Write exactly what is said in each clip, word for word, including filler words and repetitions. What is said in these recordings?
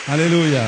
Aleluya.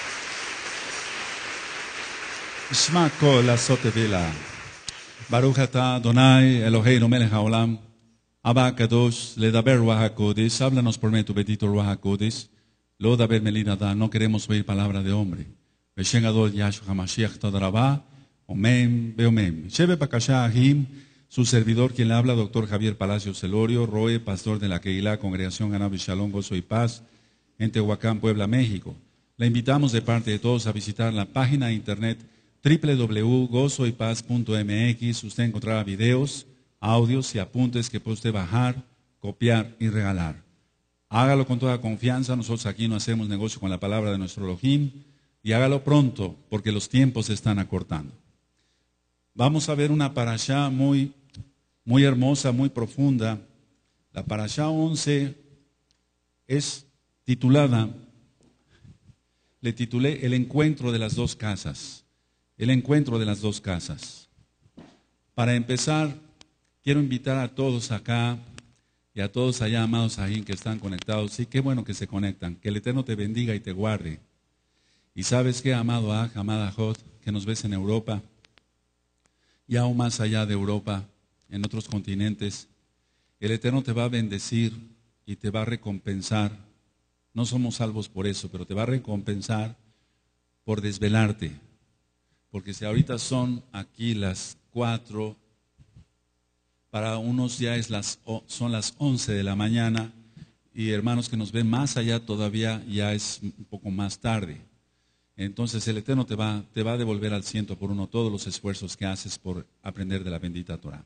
Shema kol asot tefila. Baruch atah Adonai Eloheinu melech haolam. Abba kadosh ledaber ruach hakodesh. Háblanos por medio de tu bendito ruach hakodesh. Lo daber melinada. No queremos oír palabra de hombre. Beshem gadol Yahshua HaMashiach todarabá. Omen beomen. Shebe bakasha ahim. Su servidor, quien le habla, doctor Javier Palacios Celorio, Roe, pastor de la Keilah, Congregación Ganado y Shalom, Gozo y Paz, en Tehuacán, Puebla, México. La invitamos de parte de todos a visitar la página de internet doble u doble u doble u punto gozo y paz punto m x. Usted encontrará videos, audios y apuntes que puede usted bajar, copiar y regalar. Hágalo con toda confianza. Nosotros aquí no hacemos negocio con la palabra de nuestro Elohim, y hágalo pronto porque los tiempos se están acortando. Vamos a ver una parashá muy, muy hermosa, muy profunda. La parashá once es titulada, le titulé El encuentro de las dos casas. El encuentro de las dos casas. Para empezar, quiero invitar a todos acá y a todos allá, amados ahí que están conectados. Sí, qué bueno que se conectan. Que el Eterno te bendiga y te guarde. Y sabes qué, amado Aj, amada Jod, que nos ves en Europa, y aún más allá de Europa, en otros continentes, el Eterno te va a bendecir y te va a recompensar. No somos salvos por eso, pero te va a recompensar por desvelarte. Porque si ahorita son aquí las cuatro, para unos ya es las, son las once de la mañana, y hermanos que nos ven más allá todavía ya es un poco más tarde. Entonces el Eterno te va, te va a devolver al ciento por uno todos los esfuerzos que haces por aprender de la bendita Torah.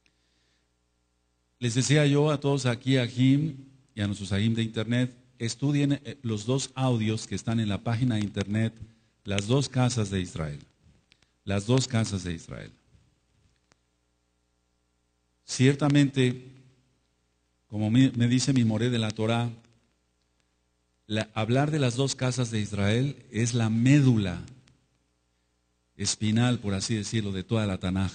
Les decía yo a todos aquí, a Jim y a nuestros Ajim de internet, estudien los dos audios que están en la página de internet, Las dos casas de Israel. Las dos casas de Israel. Ciertamente, como me, me dice mi moré de la Torah, La, hablar de las dos casas de Israel es la médula espinal, por así decirlo, de toda la Tanaj.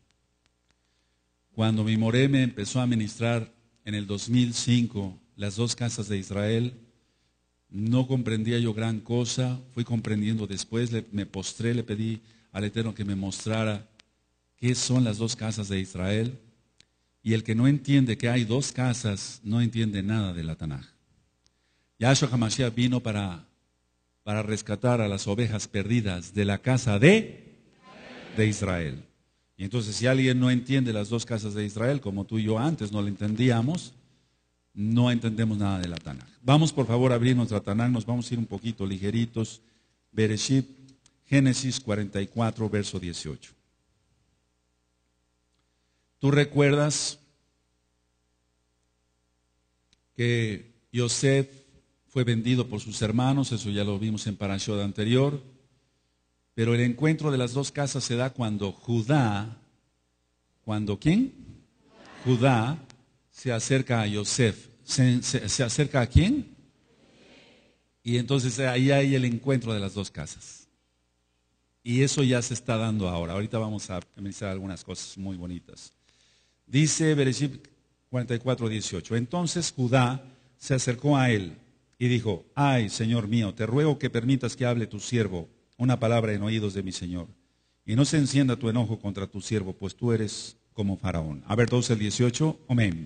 Cuando mi moré me empezó a ministrar en el dos mil cinco las dos casas de Israel, no comprendía yo gran cosa, fui comprendiendo después, le, me postré, le pedí al Eterno que me mostrara qué son las dos casas de Israel, y el que no entiende que hay dos casas, no entiende nada de la Tanaj. Yahshua HaMashiach vino para, para rescatar a las ovejas perdidas de la casa de, de Israel. Y entonces si alguien no entiende las dos casas de Israel, como tú y yo antes no lo entendíamos, no entendemos nada de la Tanaj. Vamos por favor a abrir nuestra Tanaj, nos vamos a ir un poquito ligeritos. Bereshit, Génesis cuarenta y cuatro, verso dieciocho. ¿Tú recuerdas que Yosef fue vendido por sus hermanos? Eso ya lo vimos en Parashot anterior. Pero el encuentro de las dos casas se da cuando Judá, cuando ¿quién? Judá se acerca a Yosef. ¿Se, se, se acerca a quién? Y entonces ahí hay el encuentro de las dos casas. Y eso ya se está dando ahora. Ahorita vamos a mencionar algunas cosas muy bonitas. Dice Bereshit cuarenta y cuatro, dieciocho. Entonces Judá se acercó a él y dijo: ay, Señor mío, te ruego que permitas que hable tu siervo una palabra en oídos de mi Señor, y no se encienda tu enojo contra tu siervo, pues tú eres como Faraón. A ver, todos el dieciocho, amén.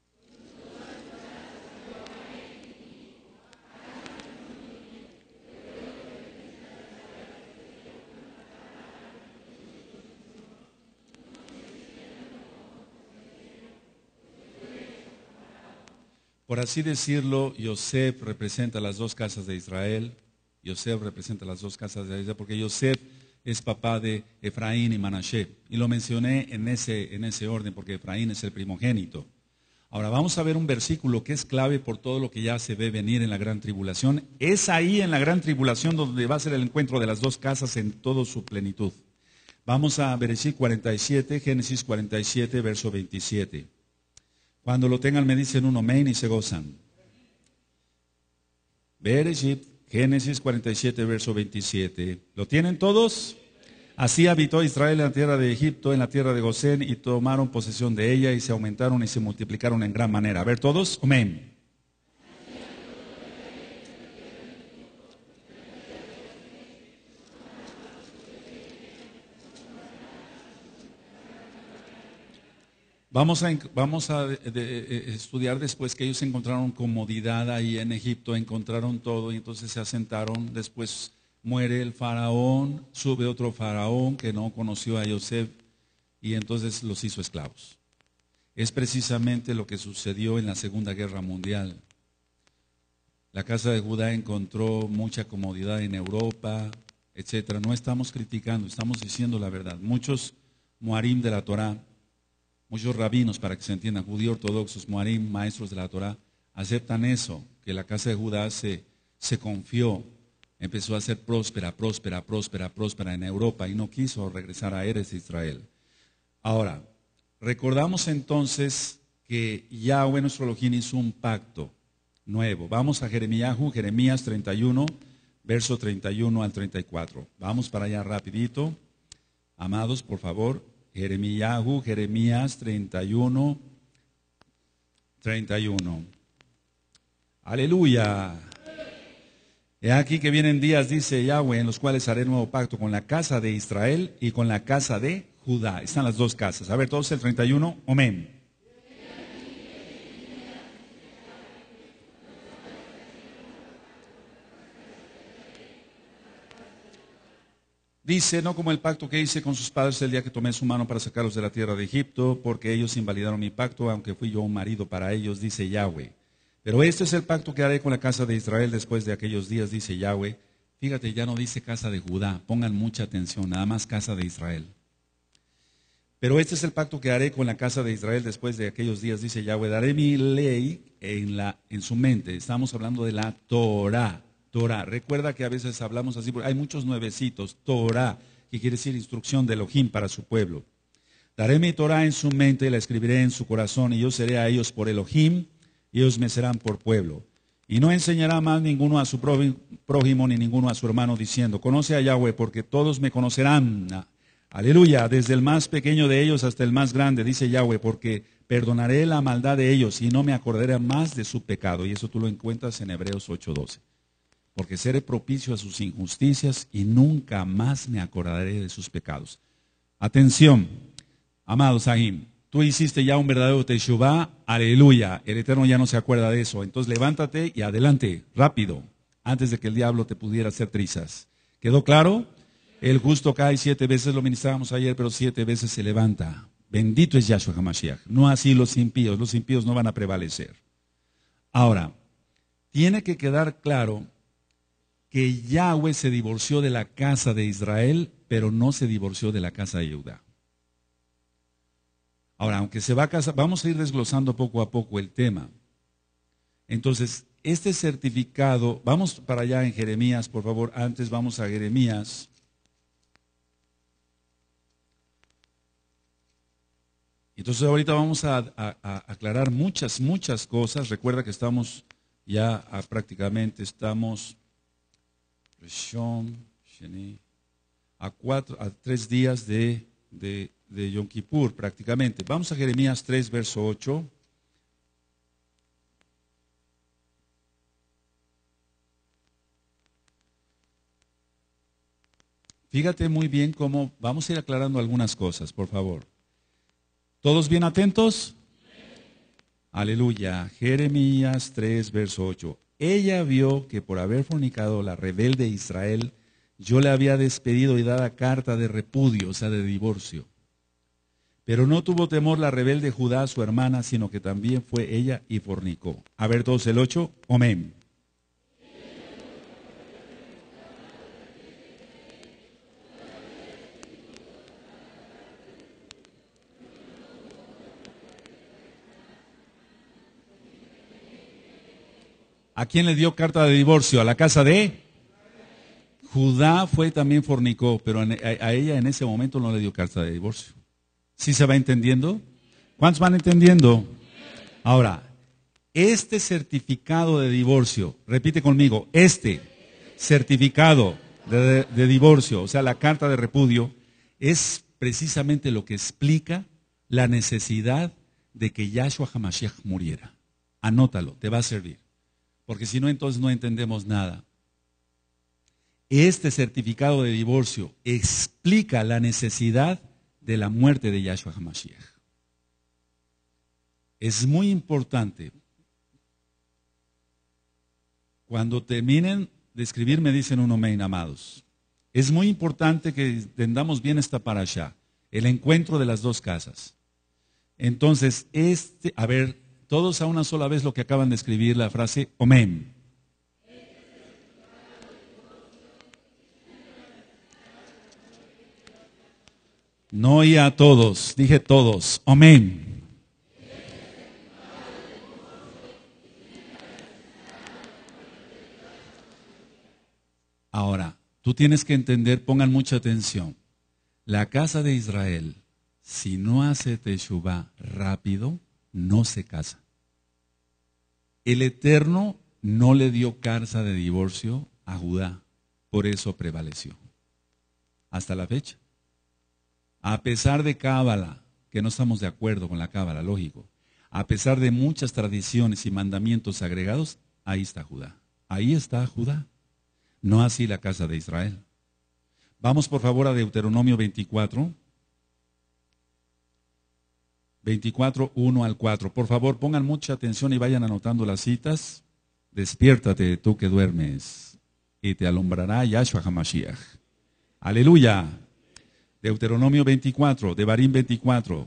Por así decirlo, Yosef representa las dos casas de Israel. Yosef representa las dos casas de Israel, porque Yosef es papá de Efraín y Manashe. Y lo mencioné en ese, en ese orden, porque Efraín es el primogénito. Ahora vamos a ver un versículo que es clave por todo lo que ya se ve venir en la gran tribulación. Es ahí en la gran tribulación donde va a ser el encuentro de las dos casas en toda su plenitud. Vamos a Bereshit cuarenta y siete, Génesis cuarenta y siete, verso veintisiete. Cuando lo tengan me dicen un amén y se gozan. Bereshit, Génesis cuarenta y siete, verso veintisiete. ¿Lo tienen todos? Así habitó Israel en la tierra de Egipto, en la tierra de Gosén, y tomaron posesión de ella, y se aumentaron y se multiplicaron en gran manera. A ver todos, amén. Vamos a, vamos a de, de, estudiar después que ellos encontraron comodidad ahí en Egipto, encontraron todo y entonces se asentaron. Después muere el faraón, sube otro faraón que no conoció a Yosef y entonces los hizo esclavos. Es precisamente lo que sucedió en la Segunda Guerra Mundial. La casa de Judá encontró mucha comodidad en Europa, etcétera. No estamos criticando, estamos diciendo la verdad. Muchos muarim de la Torá, muchos rabinos, para que se entiendan, judíos ortodoxos, muarim, maestros de la Torá, aceptan eso, que la casa de Judá se, se confió, empezó a ser próspera, próspera, próspera, próspera en Europa y no quiso regresar a Eres de Israel. Ahora, recordamos entonces que Yahweh nuestro Elohim hizo un pacto nuevo. Vamos a Jeremías, Jeremías treinta y uno, verso treinta y uno al treinta y cuatro. Vamos para allá rapidito. Amados, por favor, Jeremías, Jeremías treinta y uno, treinta y uno. Aleluya. He aquí que vienen días, dice Yahweh, en los cuales haré nuevo pacto con la casa de Israel y con la casa de Judá. Están las dos casas. A ver, todos el treinta y uno, amén. Dice, no como el pacto que hice con sus padres el día que tomé su mano para sacarlos de la tierra de Egipto, porque ellos invalidaron mi pacto, aunque fui yo un marido para ellos, dice Yahweh. Pero este es el pacto que haré con la casa de Israel después de aquellos días, dice Yahweh. Fíjate, ya no dice casa de Judá, pongan mucha atención, nada más casa de Israel. Pero este es el pacto que haré con la casa de Israel después de aquellos días, dice Yahweh. Daré mi ley en, la, en su mente. Estamos hablando de la Torah. Torah. Recuerda que a veces hablamos así, porque hay muchos nuevecitos. Torah, que quiere decir instrucción de Elohim para su pueblo. Daré mi Torah en su mente y la escribiré en su corazón, y yo seré a ellos por Elohim, y ellos me serán por pueblo. Y no enseñará más ninguno a su prójimo ni ninguno a su hermano, diciendo, conoce a Yahweh, porque todos me conocerán. Aleluya, desde el más pequeño de ellos hasta el más grande, dice Yahweh, porque perdonaré la maldad de ellos y no me acordaré más de su pecado. Y eso tú lo encuentras en Hebreos ocho doce. Porque seré propicio a sus injusticias y nunca más me acordaré de sus pecados. Atención, amados Sahim, tú hiciste ya un verdadero teshuvá, aleluya, el Eterno ya no se acuerda de eso. Entonces levántate y adelante, rápido, antes de que el diablo te pudiera hacer trizas. ¿Quedó claro? El justo cae siete veces, lo ministrábamos ayer, pero siete veces se levanta. Bendito es Yahshua HaMashiach. No así los impíos, los impíos no van a prevalecer. Ahora, tiene que quedar claro que Yahweh se divorció de la casa de Israel, pero no se divorció de la casa de Judá. Ahora, aunque se va a casar, vamos a ir desglosando poco a poco el tema. Entonces, este certificado, vamos para allá en Jeremías, por favor, antes vamos a Jeremías. Entonces ahorita vamos a, a, a aclarar muchas, muchas cosas. Recuerda que estamos ya a, prácticamente, estamos a cuatro, a tres días de, de, de Yom Kippur prácticamente. Vamos a Jeremías tres, verso ocho. Fíjate muy bien cómo, vamos a ir aclarando algunas cosas, por favor. ¿Todos bien atentos? Aleluya. Jeremías tres, verso ocho. Ella vio que por haber fornicado la rebelde Israel, yo le había despedido y dada carta de repudio, o sea, de divorcio. Pero no tuvo temor la rebelde Judá, su hermana, sino que también fue ella y fornicó. A ver todos el ocho. Amén. ¿A quién le dio carta de divorcio? A la casa de Judá fue también fornicó, pero a ella en ese momento no le dio carta de divorcio. ¿Sí se va entendiendo? ¿Cuántos van entendiendo? Ahora, este certificado de divorcio, repite conmigo, este certificado de, de, de divorcio, o sea, la carta de repudio, es precisamente lo que explica la necesidad de que Yahshua HaMashiach muriera. Anótalo, te va a servir. Porque si no, entonces no entendemos nada. Este certificado de divorcio explica la necesidad de la muerte de Yahshua HaMashiach. Es muy importante. Cuando terminen de escribir me dicen un amén, amados. Es muy importante que entendamos bien esta parashá, el encuentro de las dos casas. Entonces, este, a ver, todos a una sola vez lo que acaban de escribir, la frase amén. No oía a todos, dije todos, amén. Ahora, tú tienes que entender, pongan mucha atención, la casa de Israel, si no hace teshuvá rápido, no se casa. El Eterno no le dio carta de divorcio a Judá, por eso prevaleció. Hasta la fecha. A pesar de Cábala, que no estamos de acuerdo con la Cábala, lógico, a pesar de muchas tradiciones y mandamientos agregados, ahí está Judá. Ahí está Judá. No así la casa de Israel. Vamos por favor a Deuteronomio veinticuatro. veinticuatro, uno al cuatro. Por favor, pongan mucha atención y vayan anotando las citas. Despiértate tú que duermes y te alumbrará Yahshua HaMashiach. Aleluya. Deuteronomio veinticuatro, Devarim veinticuatro.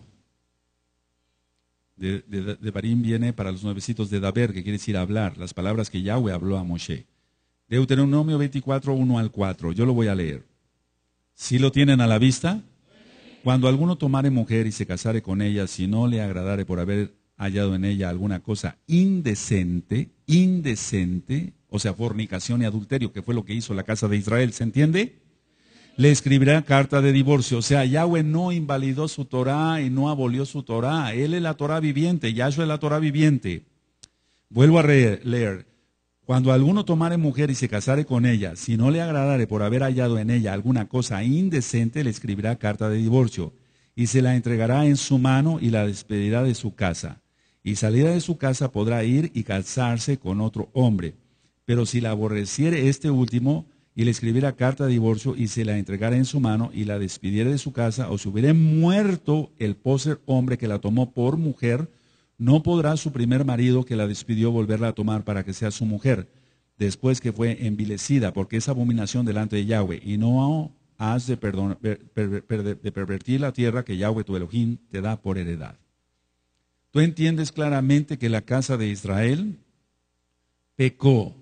De, de, Devarim viene para los nuevecitos de Daber, que quiere decir hablar, las palabras que Yahweh habló a Moshe. Deuteronomio veinticuatro, uno al cuatro. Yo lo voy a leer. ¿Sí lo tienen a la vista? Cuando alguno tomare mujer y se casare con ella, si no le agradare por haber hallado en ella alguna cosa indecente, indecente, o sea, fornicación y adulterio, que fue lo que hizo la casa de Israel, ¿se entiende? Le escribirá carta de divorcio. O sea, Yahweh no invalidó su Torah y no abolió su Torah. Él es la Torah viviente, Yahshua es la Torah viviente. Vuelvo a leer. Cuando alguno tomare mujer y se casare con ella, si no le agradare por haber hallado en ella alguna cosa indecente, le escribirá carta de divorcio y se la entregará en su mano y la despedirá de su casa. Y salida de su casa podrá ir y casarse con otro hombre. Pero si la aborreciere este último y le escribiera carta de divorcio y se la entregara en su mano y la despidiera de su casa, o si hubiera muerto el póser hombre que la tomó por mujer, no podrá su primer marido que la despidió volverla a tomar para que sea su mujer, después que fue envilecida, porque es abominación delante de Yahweh, y no has de, perdon, per, per, per, de pervertir la tierra que Yahweh tu Elohim te da por heredad. Tú entiendes claramente que la casa de Israel pecó,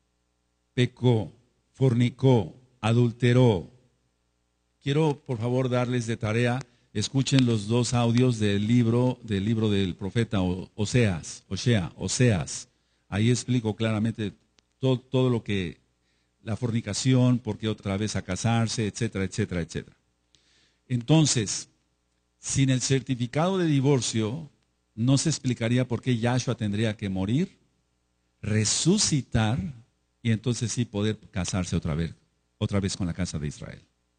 pecó, fornicó, adulteró. Quiero por favor darles de tarea. Escuchen los dos audios del libro del libro del profeta Oseas, Osea, Oseas. Ahí explico claramente todo, todo lo que la fornicación, por qué otra vez a casarse, etcétera, etcétera, etcétera. Entonces, sin el certificado de divorcio, no se explicaría por qué Yahshua tendría que morir, resucitar y entonces sí poder casarse otra vez, otra vez con la casa de Israel.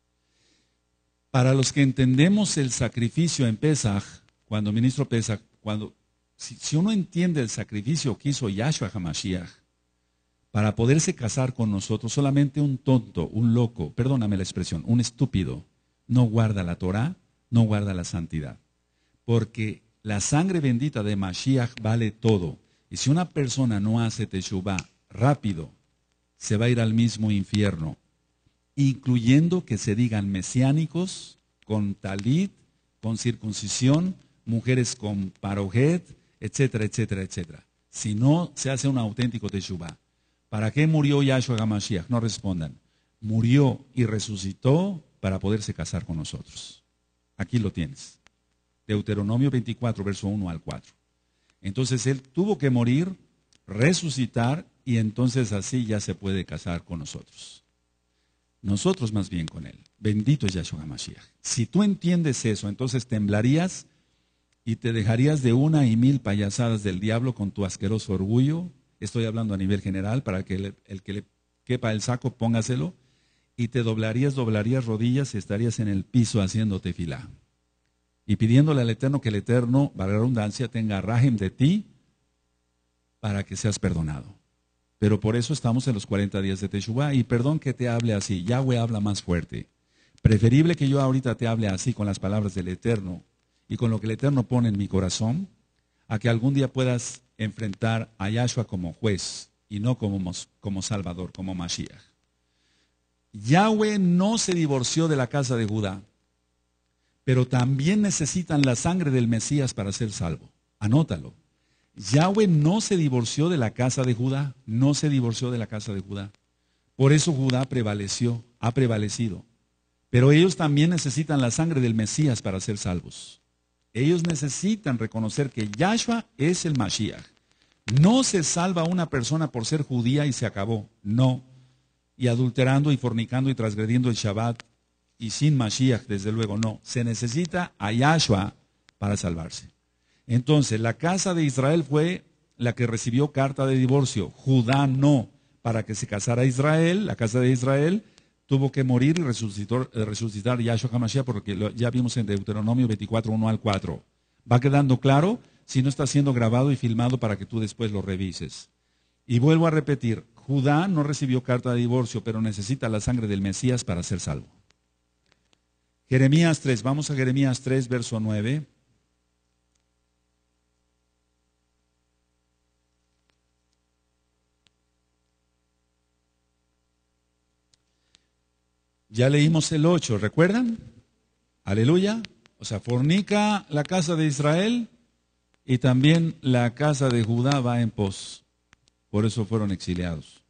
Para los que entendemos el sacrificio en Pesaj, cuando ministro Pesaj, cuando, si, si uno entiende el sacrificio que hizo Yahshua HaMashiach para poderse casar con nosotros, solamente un tonto, un loco, perdóname la expresión, un estúpido, no guarda la Torah, no guarda la santidad. Porque la sangre bendita de Mashiach vale todo. Y si una persona no hace teshuvá rápido, se va a ir al mismo infierno. Incluyendo que se digan mesiánicos, con talit, con circuncisión, mujeres con parojet, etcétera, etcétera, etcétera. Si no se hace un auténtico teshuvá. ¿Para qué murió Yahshua HaMashiach? No respondan. Murió y resucitó para poderse casar con nosotros. Aquí lo tienes. Deuteronomio veinticuatro, verso uno al cuatro. Entonces él tuvo que morir, resucitar, y entonces así ya se puede casar con nosotros. Nosotros más bien con él. Bendito es Yahshua HaMashiach. Si tú entiendes eso, entonces temblarías y te dejarías de una y mil payasadas del diablo con tu asqueroso orgullo. Estoy hablando a nivel general, para que el, el que le quepa el saco, póngaselo. Y te doblarías, doblarías rodillas y estarías en el piso haciendo tefilá. Y pidiéndole al Eterno que el Eterno, valga la redundancia, tenga rajem de ti para que seas perdonado. Pero por eso estamos en los cuarenta días de Teshuvá. Y perdón que te hable así, Yahweh habla más fuerte. Preferible que yo ahorita te hable así con las palabras del Eterno y con lo que el Eterno pone en mi corazón, a que algún día puedas enfrentar a Yahshua como juez y no como, como Salvador, como Mashiach. Yahweh no se divorció de la casa de Judá, pero también necesitan la sangre del Mesías para ser salvo. Anótalo. Yahweh no se divorció de la casa de Judá, no se divorció de la casa de Judá. Por eso Judá prevaleció, ha prevalecido. Pero ellos también necesitan la sangre del Mesías para ser salvos. Ellos necesitan reconocer que Yahshua es el Mashiach. No se salva una persona por ser judía y se acabó. No. Y adulterando y fornicando y transgrediendo el Shabbat y sin Mashiach, desde luego no. Se necesita a Yahshua para salvarse. Entonces, la casa de Israel fue la que recibió carta de divorcio. Judá no. Para que se casara Israel, la casa de Israel, tuvo que morir y resucitar, resucitar Yahshua HaMashiach, porque lo, ya vimos en Deuteronomio veinticuatro, uno al cuatro. ¿Va quedando claro? Si no está siendo grabado y filmado para que tú después lo revises. Y vuelvo a repetir, Judá no recibió carta de divorcio, pero necesita la sangre del Mesías para ser salvo. Jeremías tres, vamos a Jeremías tres, verso nueve. Ya leímos el ocho, ¿recuerdan? Aleluya. O sea, fornica la casa de Israel y también la casa de Judá va en pos. Por eso fueron exiliados.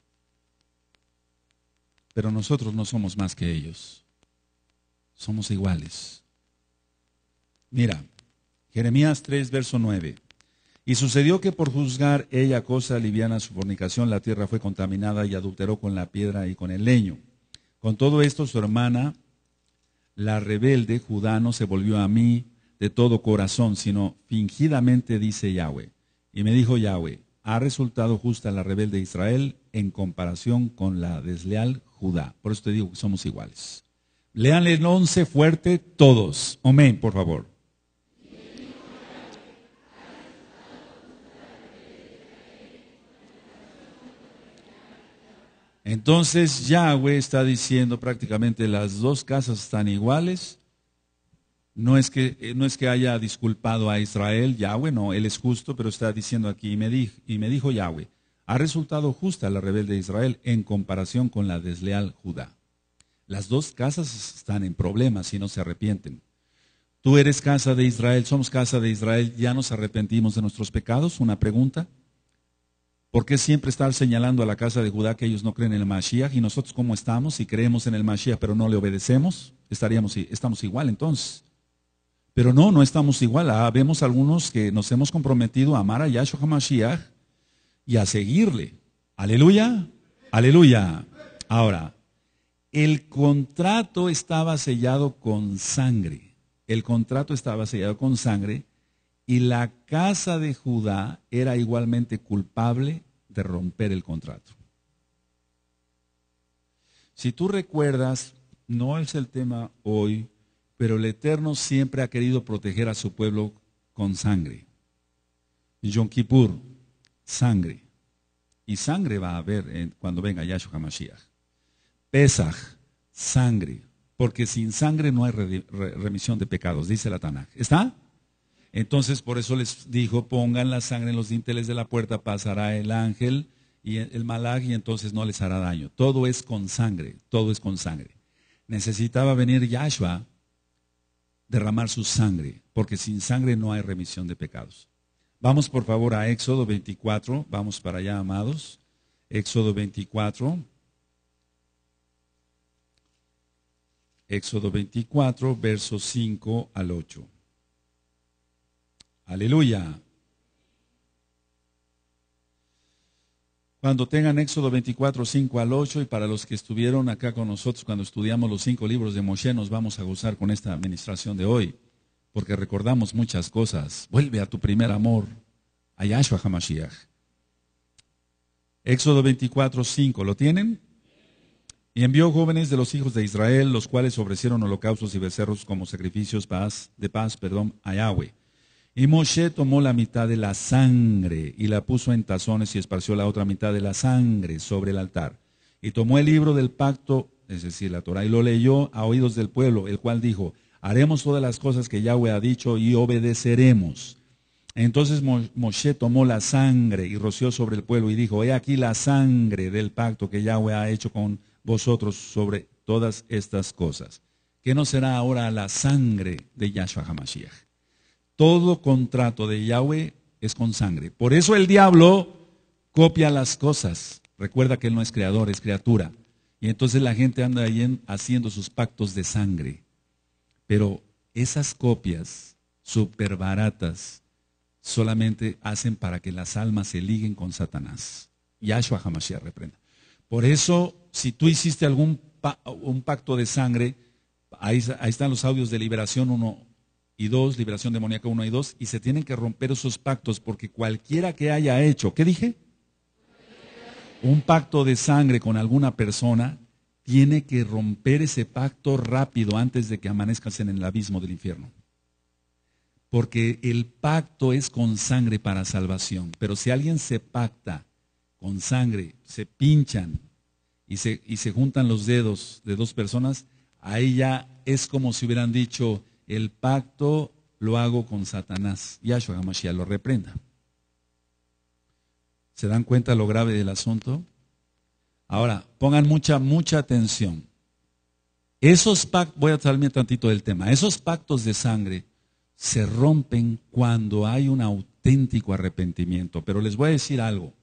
Pero nosotros no somos más que ellos. Somos iguales. Mira, Jeremías tres, verso nueve. Y sucedió que por juzgar ella cosa liviana su fornicación, la tierra fue contaminada y adulteró con la piedra y con el leño. Con todo esto, su hermana, la rebelde, Judá, no se volvió a mí de todo corazón, sino fingidamente, dice Yahweh. Y me dijo Yahweh, ha resultado justa la rebelde Israel en comparación con la desleal Judá. Por eso te digo que somos iguales. Léanle el once fuerte todos. Amén, por favor. Entonces Yahweh está diciendo prácticamente las dos casas están iguales. No es que, no es que haya disculpado a Israel, Yahweh, no, él es justo, pero está diciendo aquí, y me, dijo, y me dijo Yahweh, ha resultado justa la rebelde de Israel en comparación con la desleal Judá. Las dos casas están en problemas y no se arrepienten. Tú eres casa de Israel, somos casa de Israel, ¿ya nos arrepentimos de nuestros pecados? Una pregunta. ¿Por qué siempre estar señalando a la casa de Judá que ellos no creen en el Mashiach? ¿Y nosotros cómo estamos? Si creemos en el Mashiach pero no le obedecemos, estaríamos, estamos igual entonces. Pero no, no estamos igual. Ah, vemos algunos que nos hemos comprometido a amar a Yahshua HaMashiach y a seguirle. Aleluya, aleluya. Ahora, el contrato estaba sellado con sangre. El contrato estaba sellado con sangre. Y la casa de Judá era igualmente culpable de romper el contrato. Si tú recuerdas, no es el tema hoy, pero el Eterno siempre ha querido proteger a su pueblo con sangre. Yom Kippur, sangre. Y sangre va a haber cuando venga Yahshua HaMashiach. Pesach, sangre. Porque sin sangre no hay remisión de pecados, dice la Tanaj. ¿Está? Entonces, por eso les dijo, pongan la sangre en los dinteles de la puerta, pasará el ángel y el malaj y entonces no les hará daño. Todo es con sangre, todo es con sangre. Necesitaba venir Yahshua, derramar su sangre, porque sin sangre no hay remisión de pecados. Vamos por favor a Éxodo veinticuatro, vamos para allá, amados. Éxodo veinticuatro. Éxodo veinticuatro, versos cinco al ocho. Aleluya. Cuando tengan Éxodo veinticuatro, cinco al ocho, y para los que estuvieron acá con nosotros cuando estudiamos los cinco libros de Moshe, nos vamos a gozar con esta administración de hoy, porque recordamos muchas cosas. Vuelve a tu primer amor, a Yahshua HaMashiach. Éxodo veinticuatro, cinco, ¿lo tienen? Y envió jóvenes de los hijos de Israel, los cuales ofrecieron holocaustos y becerros como sacrificios paz, de paz perdón, a Yahweh. Y Moshe tomó la mitad de la sangre y la puso en tazones y esparció la otra mitad de la sangre sobre el altar. Y tomó el libro del pacto, es decir, la Torah, y lo leyó a oídos del pueblo, el cual dijo, haremos todas las cosas que Yahweh ha dicho y obedeceremos. Entonces Mo- Moshe tomó la sangre y roció sobre el pueblo y dijo, he aquí la sangre del pacto que Yahweh ha hecho con vosotros sobre todas estas cosas. ¿Qué no será ahora la sangre de Yahshua HaMashiach? Todo contrato de Yahweh es con sangre. Por eso el diablo copia las cosas. Recuerda que él no es creador, es criatura. Y entonces la gente anda ahí en- haciendo sus pactos de sangre. Pero esas copias súper baratas solamente hacen para que las almas se liguen con Satanás. Yahshua HaMashiach reprenda. Por eso, si tú hiciste algún pa- un pacto de sangre, ahí, ahí están los audios de liberación uno y dos, liberación demoníaca uno y dos, y se tienen que romper esos pactos porque cualquiera que haya hecho, ¿qué dije? Un pacto de sangre con alguna persona, tiene que romper ese pacto rápido antes de que amanezcas en el abismo del infierno. Porque el pacto es con sangre para salvación. Pero si alguien se pacta con sangre, se pinchan y se, y se juntan los dedos de dos personas, ahí ya es como si hubieran dicho, el pacto lo hago con Satanás. Yahshua HaMashiach lo reprenda. ¿Se dan cuenta lo grave del asunto? Ahora, pongan mucha, mucha atención. Esos pactos, voy a salirme tantito del tema, esos pactos de sangre se rompen cuando hay un auténtico arrepentimiento. Pero les voy a decir algo,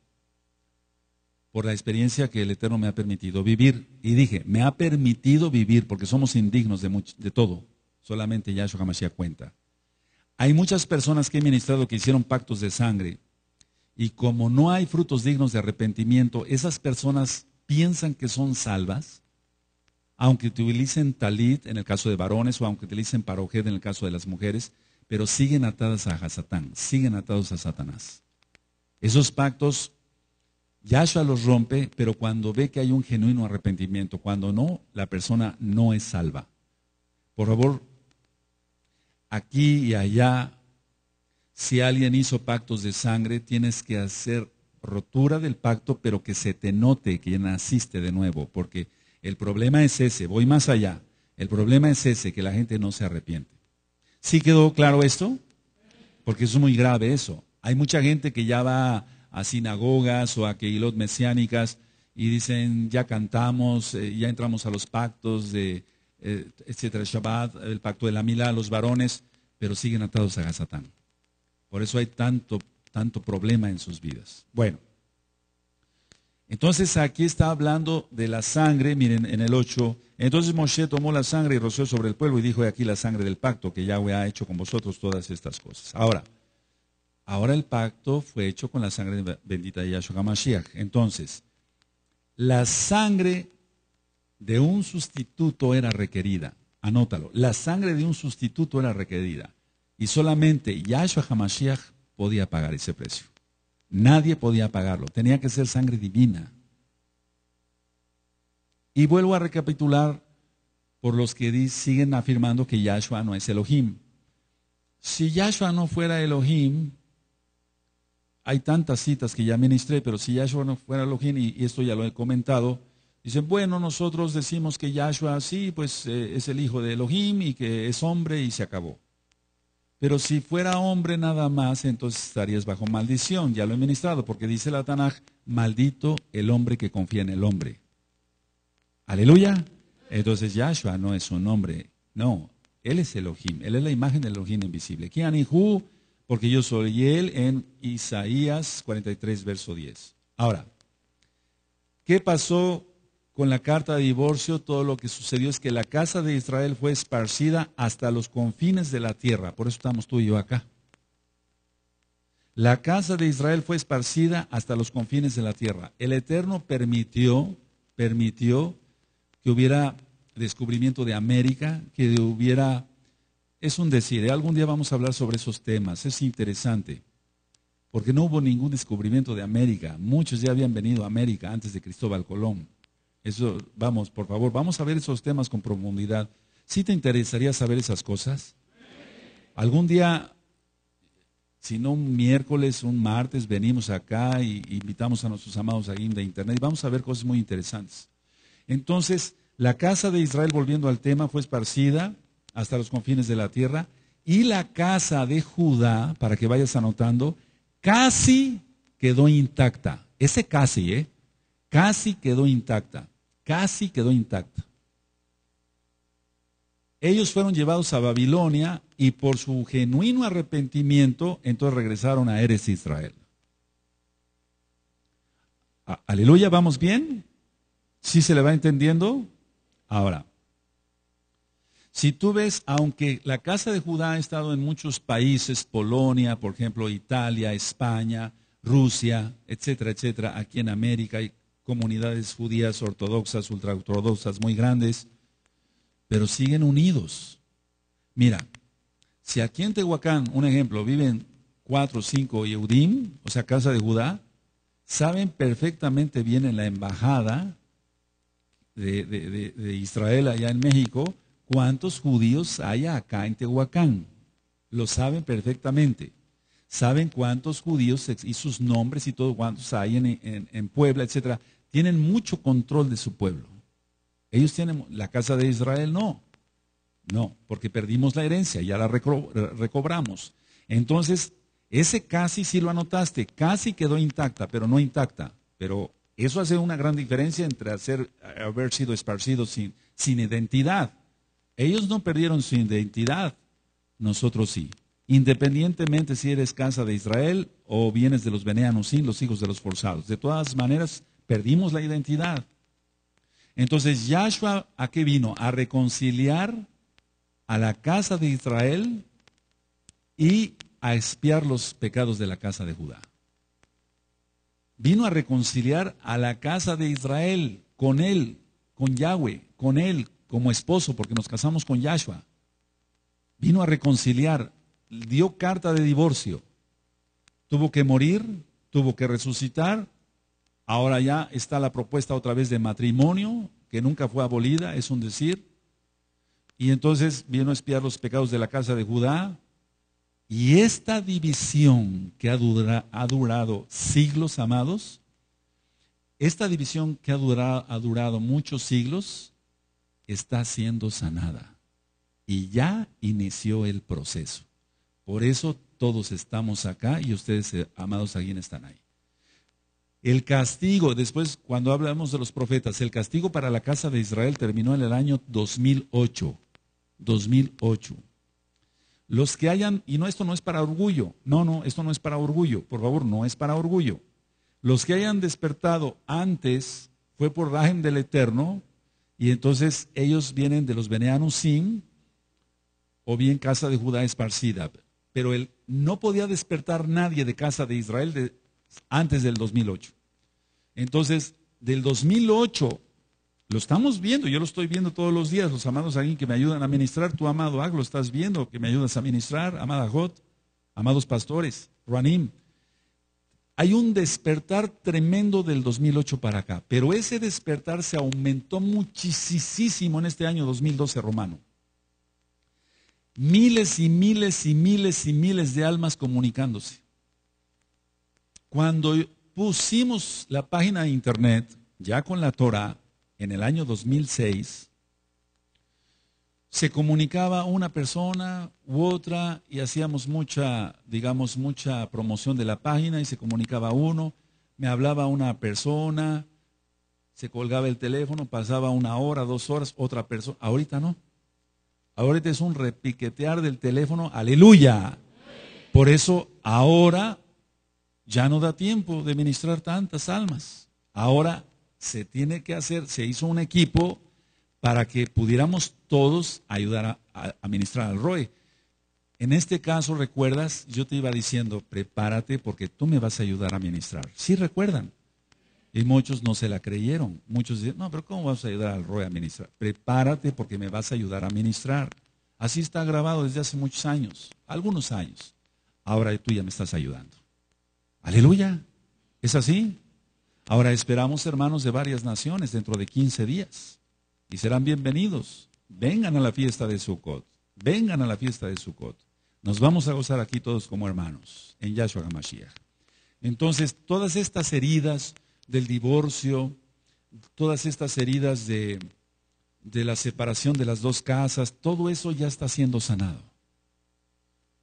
por la experiencia que el Eterno me ha permitido vivir. Y dije, me ha permitido vivir porque somos indignos de, mucho, de todo. Solamente Yahshua HaMashiach cuenta. Hay muchas personas que he ministrado que hicieron pactos de sangre. Y como no hay frutos dignos de arrepentimiento, esas personas piensan que son salvas, aunque utilicen talit en el caso de varones o aunque utilicen parojed en el caso de las mujeres, pero siguen atadas a Satán, siguen atados a Satanás. Esos pactos, Yahshua los rompe, pero cuando ve que hay un genuino arrepentimiento, cuando no, la persona no es salva. Por favor, aquí y allá, si alguien hizo pactos de sangre, tienes que hacer rotura del pacto, pero que se te note que ya naciste de nuevo, porque el problema es ese, voy más allá, el problema es ese, que la gente no se arrepiente. ¿Sí quedó claro esto? Porque eso es muy grave eso. Hay mucha gente que ya va a sinagogas o a keilot mesiánicas y dicen, ya cantamos, eh, ya entramos a los pactos de, eh, etcétera, Shabbat, el pacto de la Milá, los varones, pero siguen atados a Satán. Por eso hay tanto, tanto problema en sus vidas. Bueno, entonces aquí está hablando de la sangre, miren en el ocho. Entonces Moshe tomó la sangre y roció sobre el pueblo y dijo, he aquí la sangre del pacto que Yahweh ha hecho con vosotros todas estas cosas. Ahora, ahora el pacto fue hecho con la sangre bendita de Yahshua HaMashiach. Entonces, la sangre de un sustituto era requerida. Anótalo, la sangre de un sustituto era requerida. Y solamente Yahshua HaMashiach podía pagar ese precio. Nadie podía pagarlo. Tenía que ser sangre divina. Y vuelvo a recapitular por los que di- siguen afirmando que Yahshua no es Elohim. Si Yahshua no fuera Elohim, hay tantas citas que ya ministré, pero si Yahshua no fuera Elohim, y, y esto ya lo he comentado, dicen, bueno, nosotros decimos que Yahshua sí, pues eh, es el hijo de Elohim y que es hombre y se acabó. Pero si fuera hombre nada más, entonces estarías bajo maldición. Ya lo he ministrado, porque dice la Tanaj, maldito el hombre que confía en el hombre. Aleluya. Entonces Yahshua no es un hombre, no, él es Elohim, él es la imagen del Elohim invisible. Kianihu, porque yo soy él, en Isaías cuarenta y tres, verso diez. Ahora, ¿qué pasó con la carta de divorcio? Todo lo que sucedió es que la casa de Israel fue esparcida hasta los confines de la tierra. Por eso estamos tú y yo acá. La casa de Israel fue esparcida hasta los confines de la tierra. El Eterno permitió, permitió que hubiera descubrimiento de América, que hubiera, es un decir, ¿eh? Algún día vamos a hablar sobre esos temas, es interesante, porque no hubo ningún descubrimiento de América. Muchos ya habían venido a América antes de Cristóbal Colón. Eso, vamos, por favor, vamos a ver esos temas con profundidad. ¿Sí te interesaría saber esas cosas? Algún día, si no un miércoles, un martes, venimos acá y invitamos a nuestros amados ahí de internet y vamos a ver cosas muy interesantes. Entonces, la casa de Israel, volviendo al tema, fue esparcida hasta los confines de la tierra y la casa de Judá, para que vayas anotando, casi quedó intacta. Ese casi, ¿eh? Casi quedó intacta. Casi quedó intacta. Ellos fueron llevados a Babilonia y por su genuino arrepentimiento, entonces regresaron a Eretz Israel. A- Aleluya, ¿vamos bien? ¿Sí se le va entendiendo? Ahora, si tú ves, aunque la casa de Judá ha estado en muchos países, Polonia, por ejemplo, Italia, España, Rusia, etcétera, etcétera, aquí en América hay comunidades judías ortodoxas, ultraortodoxas muy grandes, pero siguen unidos. Mira, si aquí en Tehuacán, un ejemplo, viven cuatro o cinco Yehudim, o sea, casa de Judá, saben perfectamente bien en la embajada de, de, de, de Israel allá en México, cuántos judíos hay acá en Tehuacán. Lo saben perfectamente. Saben cuántos judíos y sus nombres y todo, cuántos hay en, en, en Puebla, etcétera. Tienen mucho control de su pueblo. Ellos tienen, la casa de Israel no. No, porque perdimos la herencia, ya la reco recobramos. Entonces, ese casi sí lo anotaste, casi quedó intacta, pero no intacta. Pero eso hace una gran diferencia entre hacer, haber sido esparcidos sin, sin identidad. Ellos no perdieron su identidad, nosotros sí. Independientemente si eres casa de Israel o vienes de los Bene Anusim, los hijos de los forzados. De todas maneras, perdimos la identidad. Entonces, Yahshua, ¿a qué vino? A reconciliar a la casa de Israel y a expiar los pecados de la casa de Judá. Vino a reconciliar a la casa de Israel con él, con Yahweh, con él como esposo, porque nos casamos con Yahshua. Vino a reconciliar, dio carta de divorcio. Tuvo que morir, tuvo que resucitar. Ahora ya está la propuesta otra vez de matrimonio, que nunca fue abolida, es un decir. Y entonces vino a expiar los pecados de la casa de Judá. Y esta división que ha, dura, ha durado siglos, amados, esta división que ha durado, ha durado muchos siglos, está siendo sanada. Y ya inició el proceso. Por eso todos estamos acá y ustedes, amados, aquí están ahí. El castigo, después cuando hablamos de los profetas, el castigo para la casa de Israel terminó en el año dos mil ocho. dos mil ocho. Los que hayan, y no, esto no es para orgullo, no, no, esto no es para orgullo, por favor, no es para orgullo. Los que hayan despertado antes fue por Rajem del Eterno, y entonces ellos vienen de los Bene Anusim, o bien casa de Judá esparcida. Pero él no podía despertar nadie de casa de Israel de, antes del dos mil ocho. Entonces, del dos mil ocho, lo estamos viendo, yo lo estoy viendo todos los días, los amados aquí que me ayudan a ministrar, tu amado Ag, lo estás viendo, que me ayudas a ministrar, amada Jot, amados pastores, Ruanim. Hay un despertar tremendo del dos mil ocho para acá, pero ese despertar se aumentó muchísimo en este año dos mil doce romano. Miles y miles y miles y miles de almas comunicándose. Cuando pusimos la página de internet, ya con la Torah, en el año dos mil seis, se comunicaba una persona u otra y hacíamos mucha, digamos, mucha promoción de la página y se comunicaba uno, me hablaba una persona, se colgaba el teléfono, pasaba una hora, dos horas, otra persona. Ahorita no. Ahorita es un repiquetear del teléfono, aleluya. Por eso ahora ya no da tiempo de ministrar tantas almas. Ahora se tiene que hacer, se hizo un equipo para que pudiéramos todos ayudar a, a, a ministrar al Roe. En este caso, recuerdas, yo te iba diciendo, prepárate porque tú me vas a ayudar a ministrar. Sí, recuerdan. Y muchos no se la creyeron. Muchos dicen, no, pero ¿cómo vas a ayudar al Roe a ministrar? Prepárate porque me vas a ayudar a ministrar. Así está grabado desde hace muchos años, algunos años. Ahora tú ya me estás ayudando. Aleluya. ¿Es así? Ahora esperamos hermanos de varias naciones dentro de quince días y serán bienvenidos. Vengan a la fiesta de Sukkot, vengan a la fiesta de Sukkot. Nos vamos a gozar aquí todos como hermanos en Yahshua HaMashiach. Entonces, todas estas heridas del divorcio, todas estas heridas de, de la separación de las dos casas, todo eso ya está siendo sanado.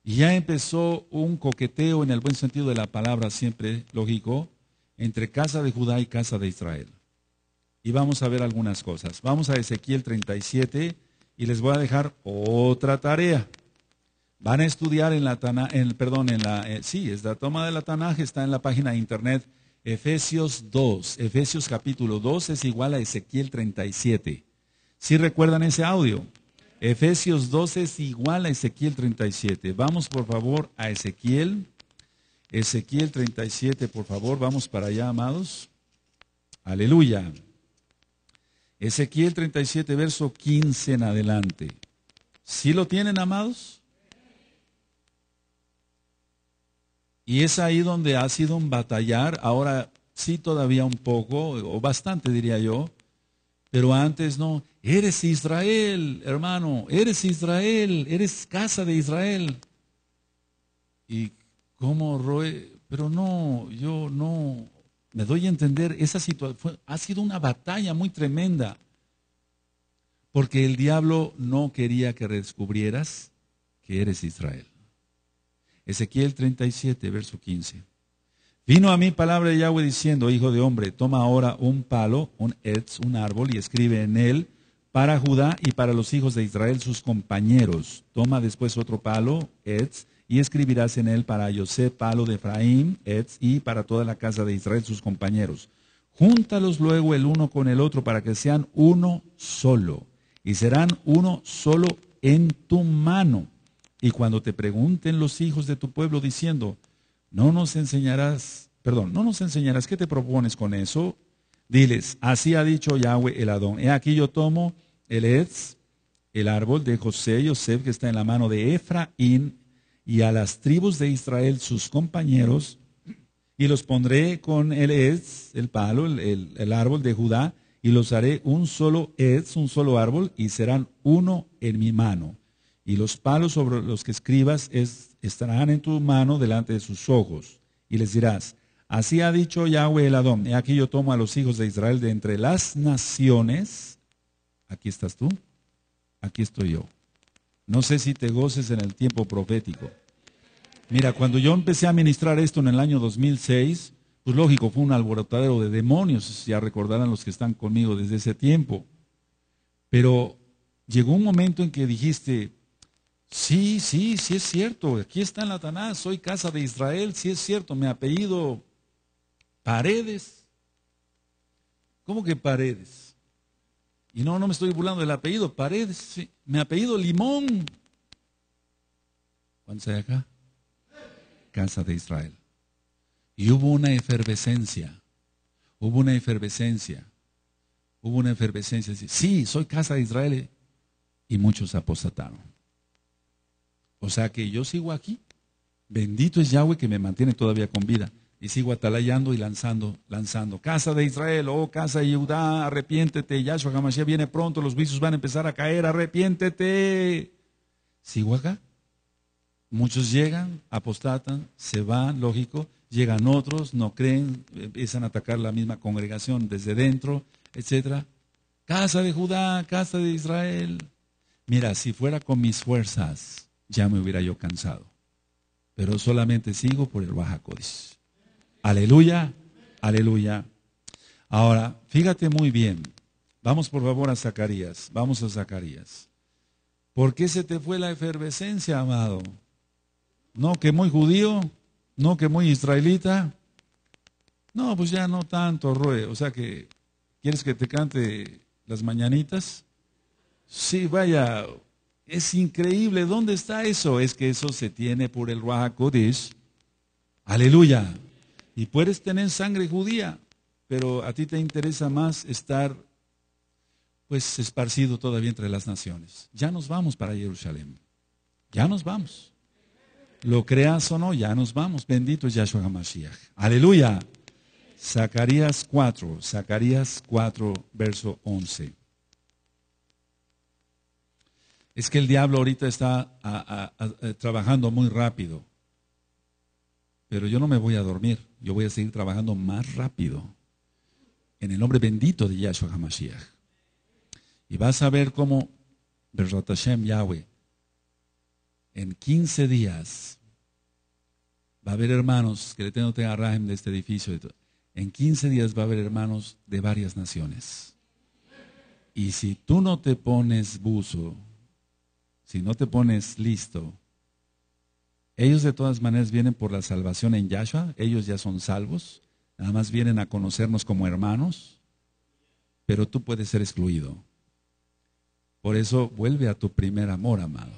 Y ya empezó un coqueteo en el buen sentido de la palabra, siempre lógico, entre casa de Judá y casa de Israel. Y vamos a ver algunas cosas. Vamos a Ezequiel treinta y siete y les voy a dejar otra tarea. Van a estudiar en la Tana, en, perdón, en la, eh, sí, es la toma de la Tanaj, está en la página de internet, Efesios dos, Efesios capítulo dos es igual a Ezequiel treinta y siete. ¿Sí recuerdan ese audio? Efesios dos es igual a Ezequiel treinta y siete. Vamos por favor a Ezequiel, Ezequiel treinta y siete, por favor, vamos para allá, amados. Aleluya. Ezequiel treinta y siete, verso quince en adelante. ¿Sí lo tienen, amados? Y es ahí donde ha sido un batallar, ahora sí todavía un poco, o bastante diría yo, pero antes no. Eres Israel, hermano, eres Israel, eres casa de Israel. Y cómo roe, pero no, yo no, me doy a entender, esa situación ha sido una batalla muy tremenda, porque el diablo no quería que descubrieras que eres Israel. Ezequiel treinta y siete, verso quince. Vino a mí palabra de Yahweh diciendo, hijo de hombre, toma ahora un palo, un etz, un árbol, y escribe en él para Judá y para los hijos de Israel sus compañeros. Toma después otro palo, etz, y escribirás en él para José, palo de Efraín, etz, y para toda la casa de Israel sus compañeros. Júntalos luego el uno con el otro para que sean uno solo, y serán uno solo en tu mano. Y cuando te pregunten los hijos de tu pueblo diciendo, no nos enseñarás, perdón, no nos enseñarás, ¿qué te propones con eso? Diles, así ha dicho Yahweh el Adón. He aquí yo tomo el etz, el árbol de José, Yosef, que está en la mano de Efraín, y a las tribus de Israel, sus compañeros, y los pondré con el etz, el palo, el, el, el árbol de Judá, y los haré un solo etz, un solo árbol, y serán uno en mi mano. Y los palos sobre los que escribas es, estarán en tu mano delante de sus ojos. Y les dirás, así ha dicho Yahweh el Adón, he aquí yo tomo a los hijos de Israel de entre las naciones. Aquí estás tú, aquí estoy yo. No sé si te goces en el tiempo profético. Mira, cuando yo empecé a ministrar esto en el año dos mil seis, pues lógico, fue un alborotadero de demonios, ya recordarán los que están conmigo desde ese tiempo. Pero llegó un momento en que dijiste, sí, sí, sí es cierto, aquí está en la Tanaj, soy casa de Israel, sí es cierto, mi apellido Paredes. ¿Cómo que Paredes? Y no, no me estoy burlando del apellido, Paredes, sí, mi apellido Limón. ¿Cuántos hay acá? Casa de Israel. Y hubo una efervescencia, hubo una efervescencia, hubo una efervescencia. Sí, soy casa de Israel, y muchos apostataron. O sea que yo sigo aquí. Bendito es Yahweh que me mantiene todavía con vida. Y sigo atalayando y lanzando, lanzando. Casa de Israel, oh casa de Judá, arrepiéntete. Yahshua HaMashiach viene pronto, los vicios van a empezar a caer, arrepiéntete. Sigo acá. Muchos llegan, apostatan, se van, lógico. Llegan otros, no creen, empiezan a atacar la misma congregación desde dentro, etcétera. Casa de Judá, casa de Israel. Mira, si fuera con mis fuerzas, ya me hubiera yo cansado. Pero solamente sigo por el Ruach HaKodesh. Aleluya, aleluya. Ahora, fíjate muy bien. Vamos por favor a Zacarías. Vamos a Zacarías. ¿Por qué se te fue la efervescencia, amado? No que muy judío, no que muy israelita. No, pues ya no tanto, Roe. O sea que, ¿quieres que te cante las mañanitas? Sí, vaya, es increíble. ¿Dónde está eso? Es que eso se tiene por el Ruach HaKodesh. Aleluya. Y puedes tener sangre judía, pero a ti te interesa más estar, pues, esparcido todavía entre las naciones. Ya nos vamos para Jerusalén. Ya nos vamos. Lo creas o no, ya nos vamos. Bendito es Yahshua HaMashiach. Aleluya. Zacarías cuatro, Zacarías cuatro, verso once. Es que el diablo ahorita está a, a, a, a, trabajando muy rápido. Pero yo no me voy a dormir. Yo voy a seguir trabajando más rápido. En el nombre bendito de Yahshua HaMashiach. Y vas a ver cómo, Be'ezrat Hashem Yahweh, En quince días va a haber hermanos, que le tengo que dar rajem de este edificio. En quince días va a haber hermanos de varias naciones. Y si tú no te pones buzo, si no te pones listo, ellos de todas maneras vienen por la salvación en Yahshua, ellos ya son salvos, nada más vienen a conocernos como hermanos, pero tú puedes ser excluido. Por eso vuelve a tu primer amor, amado.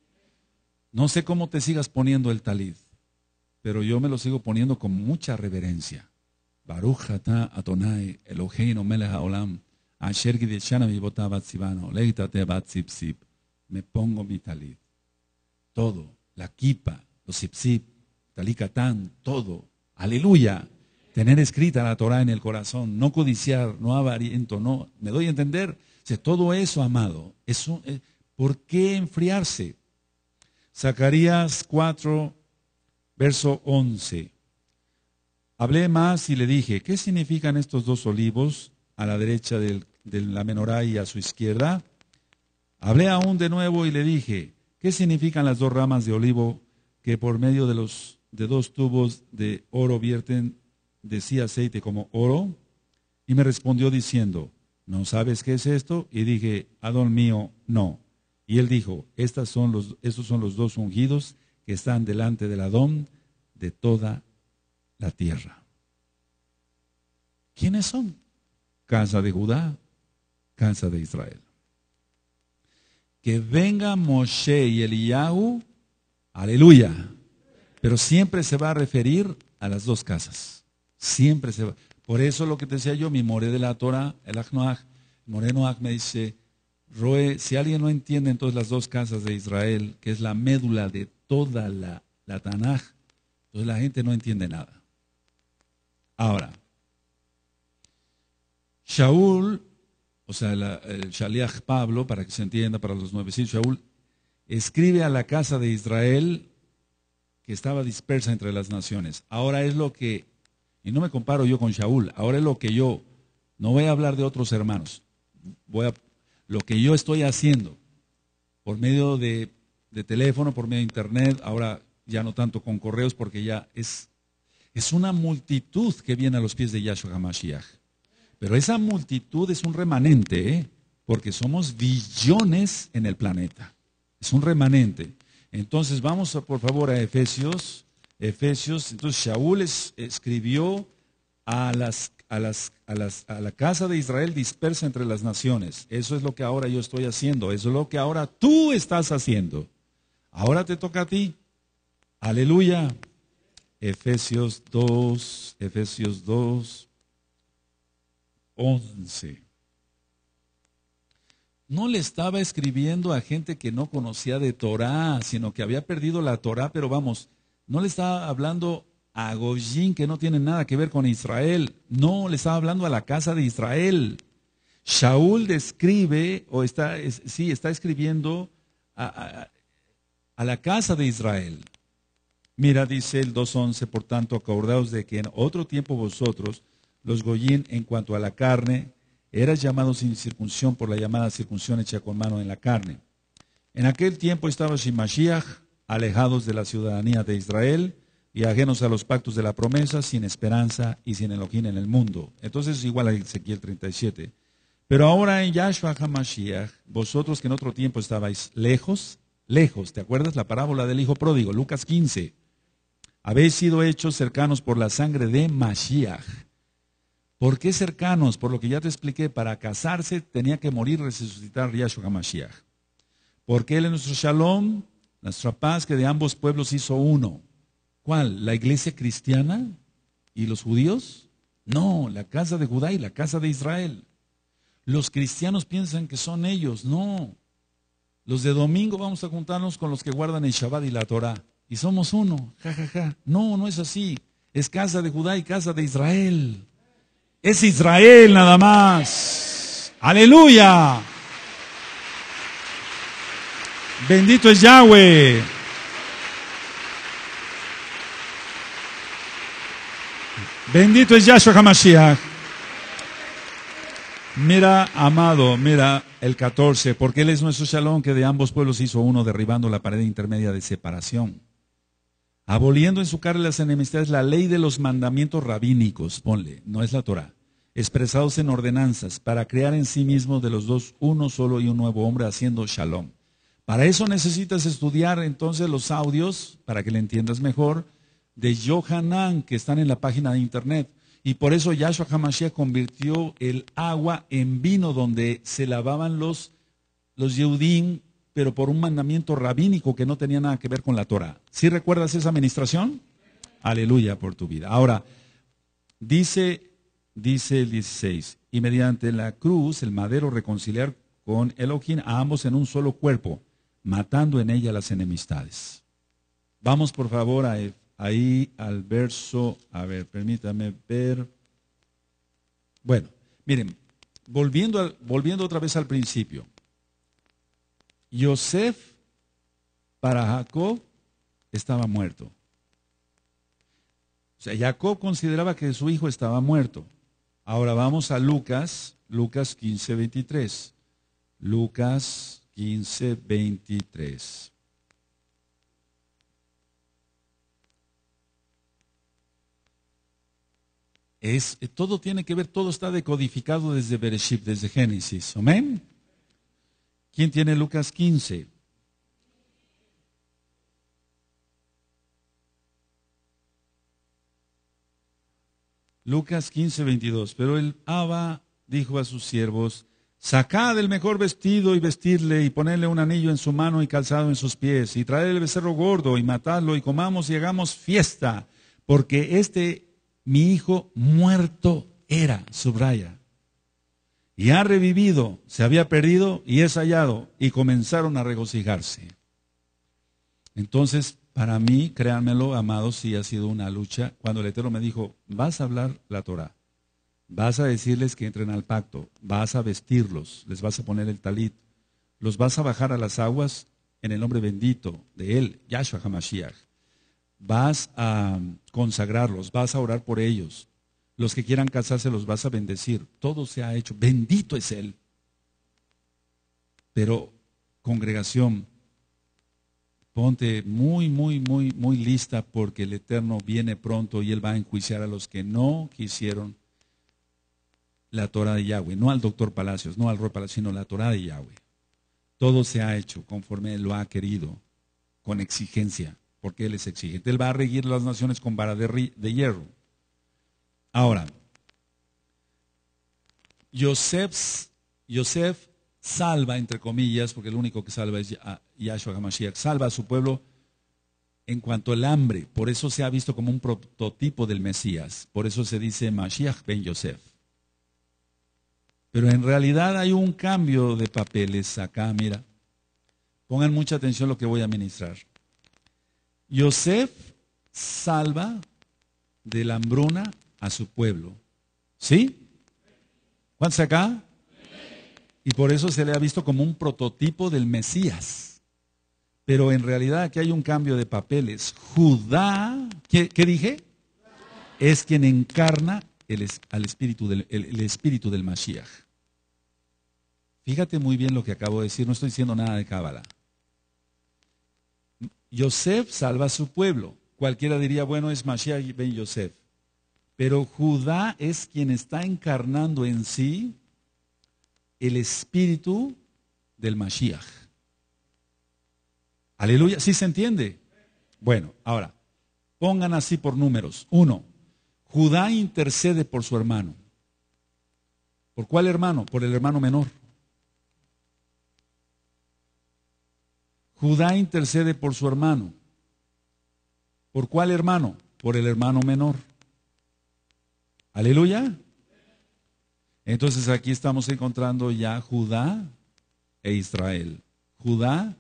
No sé cómo te sigas poniendo el talid, pero yo me lo sigo poniendo con mucha reverencia. Baruch atah Adonai Eloheinu melech haolam asher gideshana mivotah bat sivano leitate bat zipzip. Me pongo mi talid. Todo, la kipa, los zipzip, talicatán, todo. Aleluya. Tener escrita la Torah en el corazón, no codiciar, no avariento, no. ¿Me doy a entender? O sea, todo eso, amado, eso, eh, ¿por qué enfriarse? Zacarías cuatro, verso once. Hablé más y le dije, ¿qué significan estos dos olivos a la derecha del, de la menorá y a su izquierda? Hablé aún de nuevo y le dije, ¿qué significan las dos ramas de olivo que por medio de los de dos tubos de oro vierten de sí aceite como oro? Y me respondió diciendo, ¿no sabes qué es esto? Y dije, Adón mío, no. Y él dijo, Estas son los, estos son los dos ungidos que están delante del Adón de toda la tierra. ¿Quiénes son? Casa de Judá, casa de Israel. Que venga Moshe y Eliyahu, aleluya, pero siempre se va a referir a las dos casas, siempre se va. Por eso lo que te decía yo, mi moré de la Torah, el Achnoach, Morenoach me dice, Roe, si alguien no entiende entonces las dos casas de Israel, que es la médula de toda la, la Tanaj, entonces la gente no entiende nada. Ahora, Shaul, o sea, la, el Shaliach Pablo, para que se entienda para los nuevecitos, Shaul, escribe a la casa de Israel que estaba dispersa entre las naciones. Ahora es lo que, y no me comparo yo con Shaul, ahora es lo que yo, no voy a hablar de otros hermanos, voy a, lo que yo estoy haciendo, por medio de, de teléfono, por medio de internet, ahora ya no tanto con correos, porque ya es, es una multitud que viene a los pies de Yahshua HaMashiach. Pero esa multitud es un remanente, ¿eh? Porque somos billones en el planeta. Es un remanente. Entonces vamos a, por favor a Efesios. Efesios. Entonces Shaul es, escribió a, las, a, las, a, las, a la casa de Israel dispersa entre las naciones. Eso es lo que ahora yo estoy haciendo. Eso es lo que ahora tú estás haciendo. Ahora te toca a ti. Aleluya. Efesios dos. Efesios dos. once. No le estaba escribiendo a gente que no conocía de Torah, sino que había perdido la Torah, pero vamos, no le estaba hablando a Goyín, que no tiene nada que ver con Israel. No, le estaba hablando a la casa de Israel. Shaul describe, o está, es, sí, está escribiendo a, a, a la casa de Israel. Mira, dice el dos once, por tanto, acordaos de que en otro tiempo vosotros, los Goyín, en cuanto a la carne, eras llamados sin circuncisión por la llamada circuncisión hecha con mano en la carne. En aquel tiempo estabas sin Mashiach, alejados de la ciudadanía de Israel y ajenos a los pactos de la promesa, sin esperanza y sin Elohim en el mundo. Entonces es igual a Ezequiel treinta y siete. Pero ahora en Yahshua HaMashiach, vosotros que en otro tiempo estabais lejos, lejos, ¿te acuerdas la parábola del hijo pródigo? Lucas quince. Habéis sido hechos cercanos por la sangre de Mashiach. ¿Por qué cercanos? Por lo que ya te expliqué, para casarse tenía que morir y resucitar Yahshua HaMashiach. Porque Él es nuestro shalom, nuestra paz, que de ambos pueblos hizo uno. ¿Cuál? ¿La iglesia cristiana y los judíos? No, la casa de Judá y la casa de Israel. Los cristianos piensan que son ellos, no. Los de domingo vamos a juntarnos con los que guardan el Shabbat y la Torah. Y somos uno, jajaja. Ja, ja. No, no es así. Es casa de Judá y casa de Israel. Es Israel nada más. Aleluya. Bendito es Yahweh. Bendito es Yahshua HaMashiach. Mira, amado, mira el catorce, porque Él es nuestro Shalom, que de ambos pueblos hizo uno, derribando la pared intermedia de separación, aboliendo en su carne las enemistades, la ley de los mandamientos rabínicos, ponle, no es la Torah, expresados en ordenanzas, para crear en sí mismo de los dos uno solo y un nuevo hombre, haciendo Shalom. Para eso necesitas estudiar entonces los audios, para que le entiendas mejor, de Yohanan, que están en la página de internet. Y por eso Yahshua HaMashiach convirtió el agua en vino, donde se lavaban los, los Yehudim, pero por un mandamiento rabínico que no tenía nada que ver con la Torah. ¿Sí recuerdas esa administración? Aleluya por tu vida. Ahora, dice, dice el dieciséis, y mediante la cruz, el madero, reconciliar con Elohim a ambos en un solo cuerpo, matando en ella las enemistades. Vamos por favor a ahí al verso, a ver, permítame ver. Bueno, miren, volviendo, al, volviendo otra vez al principio. Yosef para Jacob estaba muerto. O sea, Jacob consideraba que su hijo estaba muerto. Ahora vamos a Lucas, Lucas quince, veintitrés. Lucas quince, veintitrés. Es, todo tiene que ver, todo está decodificado desde Bereshit, desde Génesis. ¿Amén? ¿Quién tiene Lucas quince? Lucas quince, veintidós. Pero el Abba dijo a sus siervos: sacad el mejor vestido y vestidle, y ponedle un anillo en su mano y calzado en sus pies, y traed el becerro gordo y matadlo, y comamos y hagamos fiesta, porque este mi hijo muerto era, subraya, y ha revivido, se había perdido y es hallado, y comenzaron a regocijarse. Entonces, para mí, créanmelo, amados, sí ha sido una lucha. Cuando el Eterno me dijo: vas a hablar la Torah, vas a decirles que entren al pacto, vas a vestirlos, les vas a poner el talit, los vas a bajar a las aguas en el nombre bendito de Él, Yahshua HaMashiach. Vas a consagrarlos, vas a orar por ellos. Los que quieran casarse los vas a bendecir. Todo se ha hecho. Bendito es Él. Pero, congregación, ponte muy, muy, muy, muy lista, porque el Eterno viene pronto y Él va a enjuiciar a los que no quisieron la Torah de Yahweh. No al doctor Palacios, no al Roy Palacios, sino la Torah de Yahweh. Todo se ha hecho conforme Él lo ha querido, con exigencia. Porque Él es exigente. Él va a regir las naciones con vara de, de hierro. Ahora, Yosef, Yosef salva, entre comillas, porque el único que salva es Yahshua HaMashiach, salva a su pueblo en cuanto al hambre. Por eso se ha visto como un prototipo del Mesías. Por eso se dice Mashiach ben Yosef. Pero en realidad hay un cambio de papeles acá, mira. Pongan mucha atención a lo que voy a ministrar. Yosef salva de la hambruna a su pueblo. ¿Sí? ¿Cuántos acá? Y por eso se le ha visto como un prototipo del Mesías. Pero en realidad aquí hay un cambio de papeles. Judá, ¿qué, qué dije? Es quien encarna el, al espíritu del, el, el espíritu del Mashiach. Fíjate muy bien lo que acabo de decir, no estoy diciendo nada de cábala. Yosef salva a su pueblo. Cualquiera diría, bueno, es Mashiach ben Yosef. Pero Judá es quien está encarnando en sí el espíritu del Mashiach. Aleluya, ¿sí se entiende? Bueno, ahora, pongan así por números. Uno, Judá intercede por su hermano. ¿Por cuál hermano? Por el hermano menor. Judá intercede por su hermano. ¿Por cuál hermano? Por el hermano menor. Aleluya. Entonces aquí estamos encontrando ya Judá e Israel. Judá.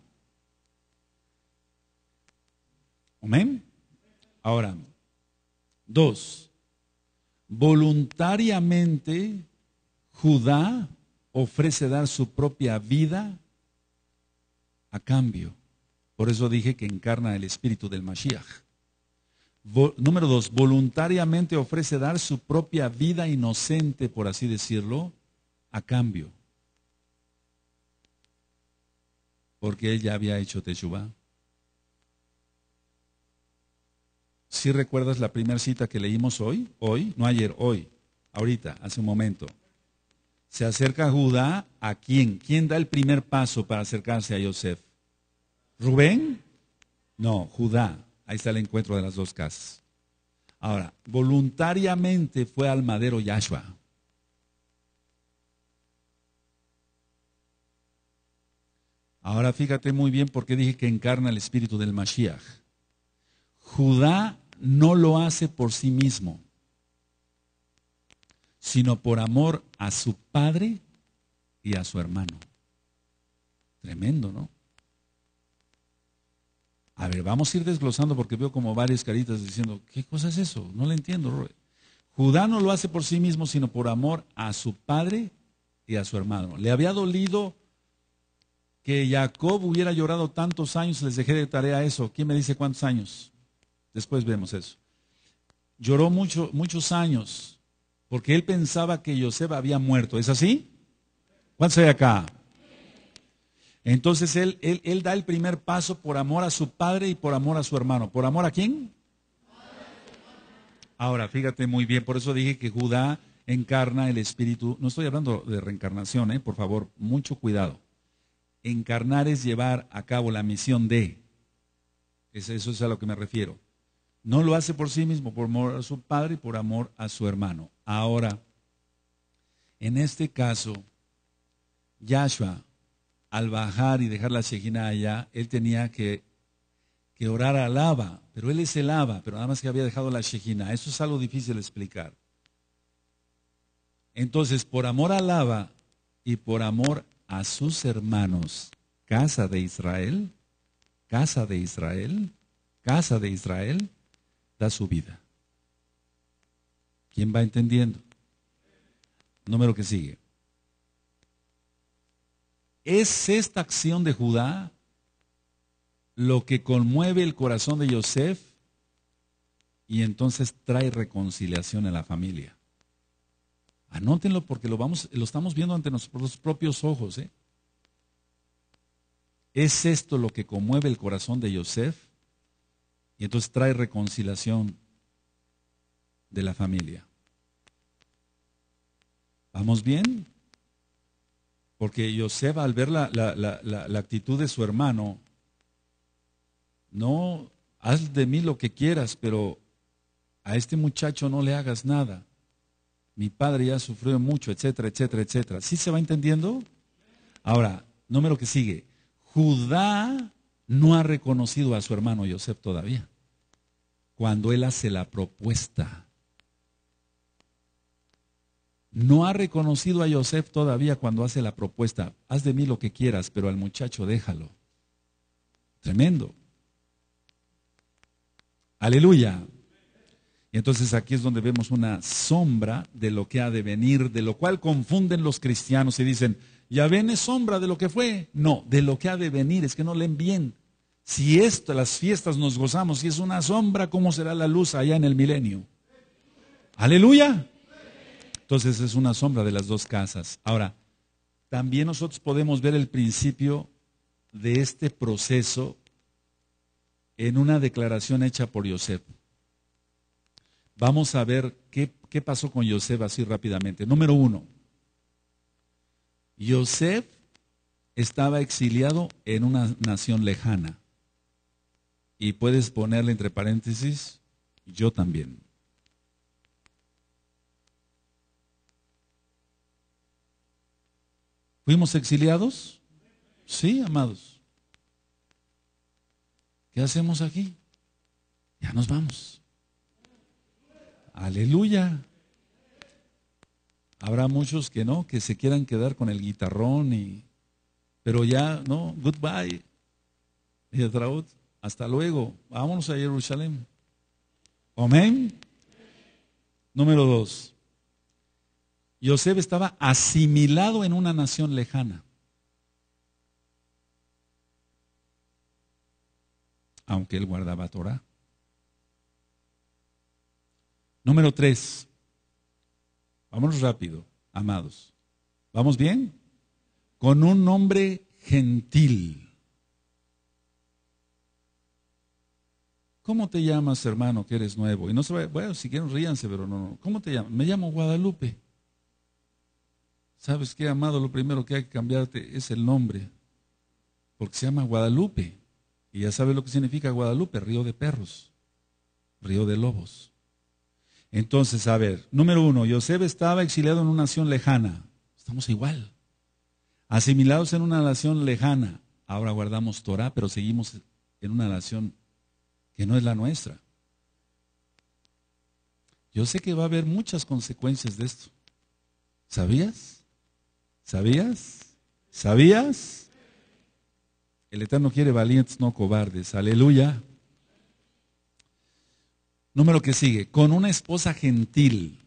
Amén. Ahora, dos. Voluntariamente Judá ofrece dar su propia vida a cambio. Por eso dije que encarna el espíritu del Mashiach. Vo, número dos, voluntariamente ofrece dar su propia vida inocente, por así decirlo, a cambio, porque él ya había hecho teshuvá. ¿Sí recuerdas la primera cita que leímos hoy? Hoy, no ayer, hoy, ahorita, hace un momento. Se acerca Judá, ¿a quién? ¿Quién da el primer paso para acercarse a Yosef? ¿Rubén? No, Judá. Ahí está el encuentro de las dos casas. Ahora, voluntariamente fue al madero Yahshua. Ahora fíjate muy bien por qué dije que encarna el espíritu del Mashiach. Judá no lo hace por sí mismo, sino por amor a su padre y a su hermano. Tremendo, ¿no? A ver, vamos a ir desglosando porque veo como varias caritas diciendo, ¿qué cosa es eso? No lo entiendo, Roy. Judá no lo hace por sí mismo, sino por amor a su padre y a su hermano. Le había dolido que Jacob hubiera llorado tantos años, les dejé de tarea eso. ¿Quién me dice cuántos años? Después vemos eso. Lloró mucho, muchos años, porque él pensaba que Yosef había muerto. ¿Es así? ¿Cuántos hay acá? Entonces él, él, él da el primer paso por amor a su padre y por amor a su hermano. ¿Por amor a quién? Ahora, fíjate muy bien, por eso dije que Judá encarna el espíritu. No estoy hablando de reencarnación, ¿eh? Por favor, mucho cuidado. Encarnar es llevar a cabo la misión de. Eso es a lo que me refiero. No lo hace por sí mismo, por amor a su padre y por amor a su hermano. Ahora, en este caso, Yahshua, al bajar y dejar la Shejina allá, él tenía que, que orar al Abba, pero él es el Abba, pero nada más que había dejado la Shejina. Eso es algo difícil de explicar. Entonces, por amor al Abba y por amor a sus hermanos, casa de Israel, casa de Israel, casa de Israel, da su vida. ¿Quién va entendiendo? Número que sigue. ¿Es esta acción de Judá lo que conmueve el corazón de Yosef y entonces trae reconciliación en la familia? Anótenlo porque lo, vamos, lo estamos viendo ante nuestros propios ojos. ¿eh? ¿Es esto lo que conmueve el corazón de Yosef? Y entonces trae reconciliación de la familia. ¿Vamos bien? Porque Yosef, al ver la, la, la, la, la actitud de su hermano, no, haz de mí lo que quieras, pero a este muchacho no le hagas nada. Mi padre ya sufrió mucho, etcétera, etcétera, etcétera. ¿Sí se va entendiendo? Ahora, número que sigue. Judá no ha reconocido a su hermano Yosef todavía, cuando él hace la propuesta. No ha reconocido a Yosef todavía cuando hace la propuesta. Haz de mí lo que quieras, pero al muchacho déjalo. Tremendo. Aleluya. Y entonces aquí es donde vemos una sombra de lo que ha de venir, de lo cual confunden los cristianos y dicen, ya ven, es sombra de lo que fue. No, de lo que ha de venir, es que no leen bien. Si esto, las fiestas nos gozamos, si es una sombra, ¿cómo será la luz allá en el milenio? Aleluya. Entonces es una sombra de las dos casas. Ahora, también nosotros podemos ver el principio de este proceso en una declaración hecha por Yosef. Vamos a ver qué, qué pasó con Yosef así rápidamente. Número uno, Yosef estaba exiliado en una nación lejana. Y puedes ponerle entre paréntesis, yo también. ¿Fuimos exiliados? Sí, amados. ¿Qué hacemos aquí? Ya nos vamos. Aleluya. Habrá muchos que no, que se quieran quedar con el guitarrón, y, pero ya, no, goodbye. Y Traut, hasta luego, vámonos a Jerusalén. Amén. Número dos. Yosef estaba asimilado en una nación lejana. Aunque él guardaba Torah. Número tres. Vámonos rápido, amados. ¿Vamos bien? Con un nombre gentil. ¿Cómo te llamas, hermano, que eres nuevo? Y no se vaya, bueno, si quieren ríanse, pero no, no. ¿Cómo te llamas? Me llamo Guadalupe. ¿Sabes qué, amado? Lo primero que hay que cambiarte es el nombre, porque se llama Guadalupe. Y ya sabes lo que significa Guadalupe, río de perros, río de lobos. Entonces, a ver, número uno, Yosef estaba exiliado en una nación lejana. Estamos igual. Asimilados en una nación lejana. Ahora guardamos Torah, pero seguimos en una nación que no es la nuestra. Yo sé que va a haber muchas consecuencias de esto. ¿Sabías? ¿Sabías? ¿Sabías? El Eterno quiere valientes, no cobardes. Aleluya. Número que sigue, con una esposa gentil.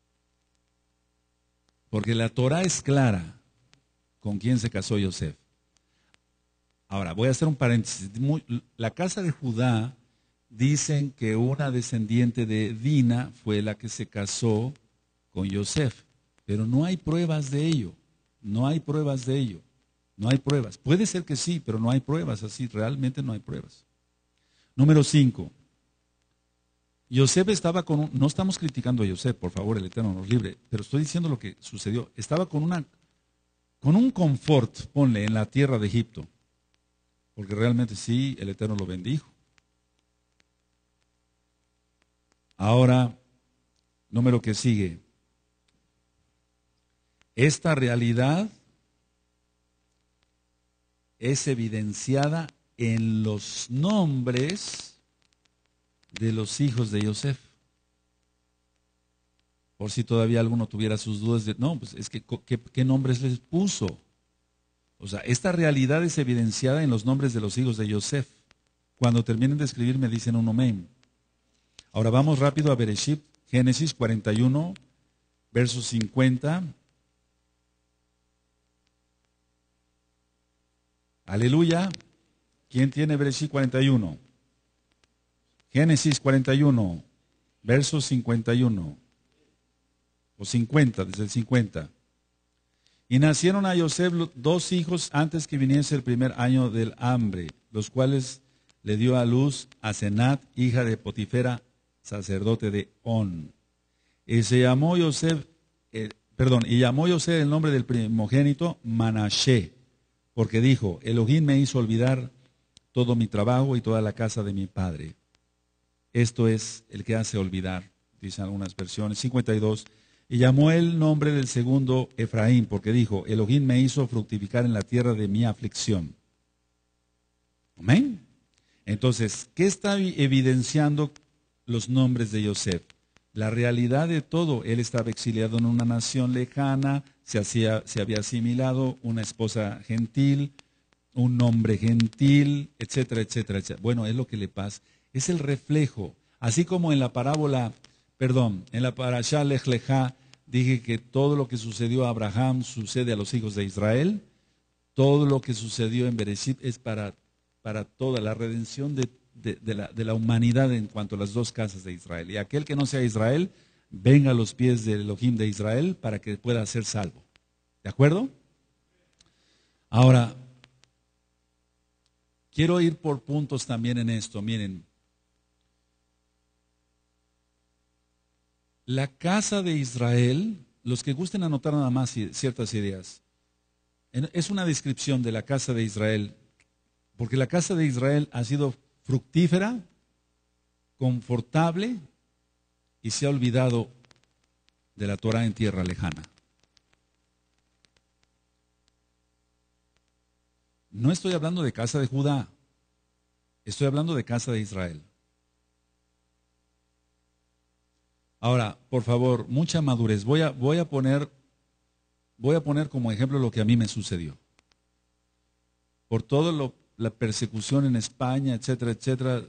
Porque la Torah es clara con quién se casó Yosef. Ahora, voy a hacer un paréntesis. La casa de Judá dicen que una descendiente de Dina fue la que se casó con Yosef, pero no hay pruebas de ello. No hay pruebas de ello. No hay pruebas. Puede ser que sí, pero no hay pruebas así. Realmente no hay pruebas. Número cinco. Yosef estaba con un, no estamos criticando a Yosef, por favor, el Eterno nos libre, pero estoy diciendo lo que sucedió. Estaba con una, con un confort, ponle, en la tierra de Egipto, porque realmente sí, el Eterno lo bendijo. Ahora, número que sigue. Esta realidad es evidenciada en los nombres de los hijos de Yosef. Por si todavía alguno tuviera sus dudas de, no, pues es que, ¿qué, qué nombres les puso? O sea, esta realidad es evidenciada en los nombres de los hijos de Yosef. Cuando terminen de escribir me dicen un amén. Ahora vamos rápido a Bereshit, Génesis cuarenta y uno, verso cincuenta. Aleluya. ¿Quién tiene Bereshit cuarenta y uno? Génesis cuarenta y uno, verso cincuenta y uno. O cincuenta, desde el cincuenta. Y nacieron a Yosef dos hijos antes que viniese el primer año del hambre, los cuales le dio a luz a Senat, hija de Potifera, sacerdote de On. Y se llamó Yosef, eh, perdón, y llamó Yosef el nombre del primogénito Manashe, porque dijo, Elohim me hizo olvidar todo mi trabajo y toda la casa de mi padre. Esto es el que hace olvidar, dicen algunas versiones. cincuenta y dos. Y llamó el nombre del segundo Efraín, porque dijo, Elohim me hizo fructificar en la tierra de mi aflicción. Amén. Entonces, ¿qué está evidenciando los nombres de Yosef? La realidad de todo. Él estaba exiliado en una nación lejana, se, hacía, se había asimilado una esposa gentil, un hombre gentil, etcétera, etcétera, etcétera. Bueno, es lo que le pasa. Es el reflejo. Así como en la parábola, perdón, en la parashá Lech Lejá, dije que todo lo que sucedió a Abraham sucede a los hijos de Israel. Todo lo que sucedió en Bereshit es para, para toda la redención de, de, de, la, de la humanidad en cuanto a las dos casas de Israel. Y aquel que no sea Israel, venga a los pies del Elohim de Israel para que pueda ser salvo. ¿De acuerdo? Ahora, quiero ir por puntos también en esto. Miren, la casa de Israel, los que gusten anotar nada más ciertas ideas, es una descripción de la casa de Israel, porque la casa de Israel ha sido fructífera, confortable y se ha olvidado de la Torah en tierra lejana. No estoy hablando de casa de Judá, estoy hablando de casa de Israel. Ahora, por favor, mucha madurez. Voy a, voy a poner, voy a poner como ejemplo lo que a mí me sucedió. Por toda la persecución en España, etcétera, etcétera,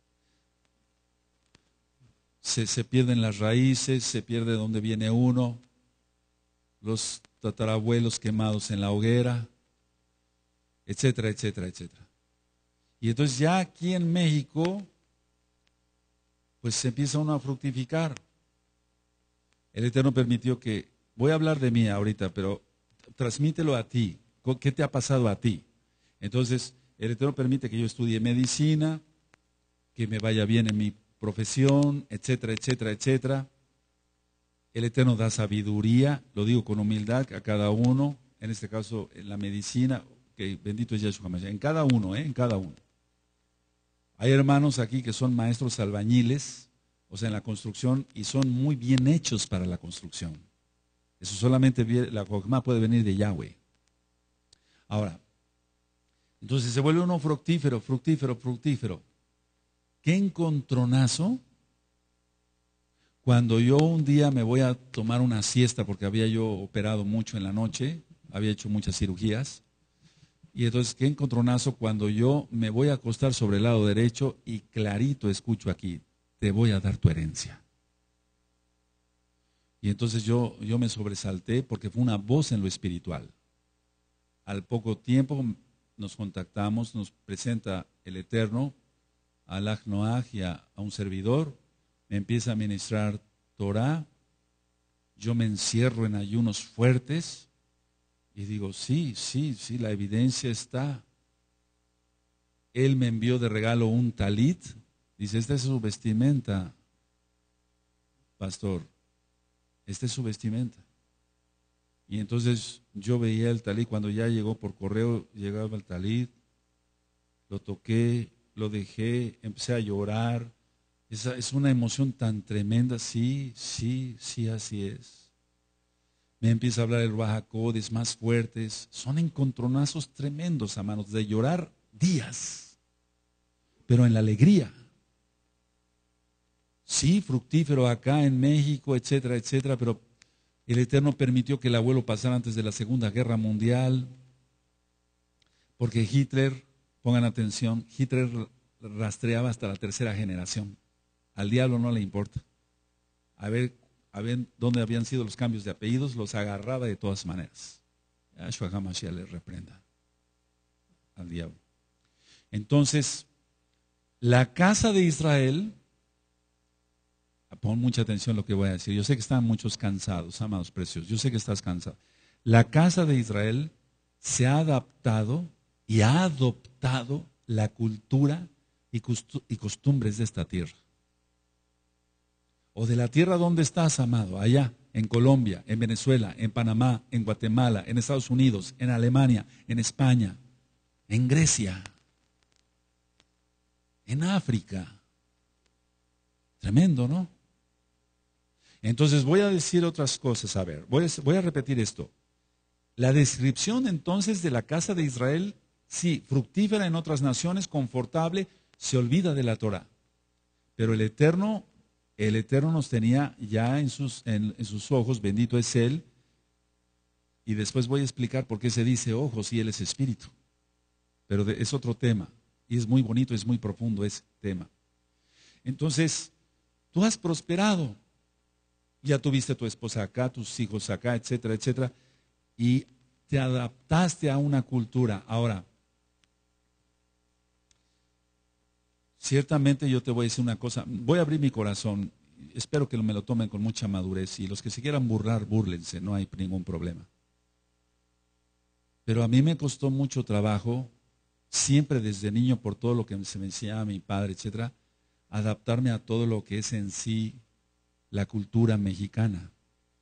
se, se pierden las raíces, se pierde dónde viene uno, los tatarabuelos quemados en la hoguera, etcétera, etcétera, etcétera. Y entonces ya aquí en México, pues se empieza uno a fructificar. El Eterno permitió que, voy a hablar de mí ahorita, pero transmítelo a ti. ¿Qué te ha pasado a ti? Entonces, el Eterno permite que yo estudie medicina, que me vaya bien en mi profesión, etcétera, etcétera, etcétera. El Eterno da sabiduría, lo digo con humildad a cada uno, en este caso en la medicina, que bendito es Yeshua Mashiach, en cada uno, ¿eh? En cada uno. Hay hermanos aquí que son maestros albañiles, o sea, en la construcción, y son muy bien hechos para la construcción. Eso solamente la Jokmah puede venir de Yahweh. Ahora, entonces se vuelve uno fructífero, fructífero, fructífero. ¿Qué encontronazo? Cuando yo un día me voy a tomar una siesta, porque había yo operado mucho en la noche, había hecho muchas cirugías, y entonces qué encontronazo cuando yo me voy a acostar sobre el lado derecho y clarito escucho aquí, te voy a dar tu herencia. Y entonces yo, yo me sobresalté porque fue una voz en lo espiritual. Al poco tiempo nos contactamos, nos presenta el Eterno, a Alaj Noaj y a, a un servidor, me empieza a ministrar Torah, yo me encierro en ayunos fuertes y digo, sí, sí, sí, la evidencia está. Él me envió de regalo un talit, dice, esta es su vestimenta, pastor, esta es su vestimenta. Y entonces yo veía el talit, cuando ya llegó por correo, llegaba el talit, lo toqué, lo dejé, empecé a llorar. Esa es una emoción tan tremenda, sí, sí, sí, así es. Me empieza a hablar el Ruach HaKodesh más fuertes. Son encontronazos tremendos, hermanos, de llorar días, pero en la alegría. Sí, fructífero acá en México, etcétera, etcétera, pero el Eterno permitió que el abuelo pasara antes de la Segunda Guerra Mundial, porque Hitler, pongan atención, Hitler rastreaba hasta la tercera generación. Al diablo no le importa. A ver, a ver dónde habían sido los cambios de apellidos, los agarraba de todas maneras. Yahshua HaMashiach le reprenda al diablo. Entonces, la casa de Israel, pon mucha atención a lo que voy a decir. Yo sé que están muchos cansados, amados preciosos. Yo sé que estás cansado. La casa de Israel se ha adaptado y ha adoptado la cultura y costumbres de esta tierra. O de la tierra donde estás, amado, allá, en Colombia, en Venezuela, en Panamá, en Guatemala, en Estados Unidos, en Alemania, en España, en Grecia, en África. Tremendo, ¿no? Entonces voy a decir otras cosas, a ver, voy a, voy a repetir esto. La descripción entonces de la casa de Israel, sí, fructífera en otras naciones, confortable, se olvida de la Torah. Pero el Eterno, el Eterno nos tenía ya en sus, en, en sus ojos, bendito es Él, y después voy a explicar por qué se dice ojos si Él es espíritu. Pero de, es otro tema, y es muy bonito, es muy profundo ese tema. Entonces, tú has prosperado, ya tuviste tu esposa acá, tus hijos acá, etcétera, etcétera, y te adaptaste a una cultura. Ahora, ciertamente yo te voy a decir una cosa, voy a abrir mi corazón, espero que me lo tomen con mucha madurez, y los que se quieran burlar, búrlense, no hay ningún problema. Pero a mí me costó mucho trabajo, siempre desde niño, por todo lo que se me enseñaba mi padre, etcétera, adaptarme a todo lo que es en sí la cultura mexicana.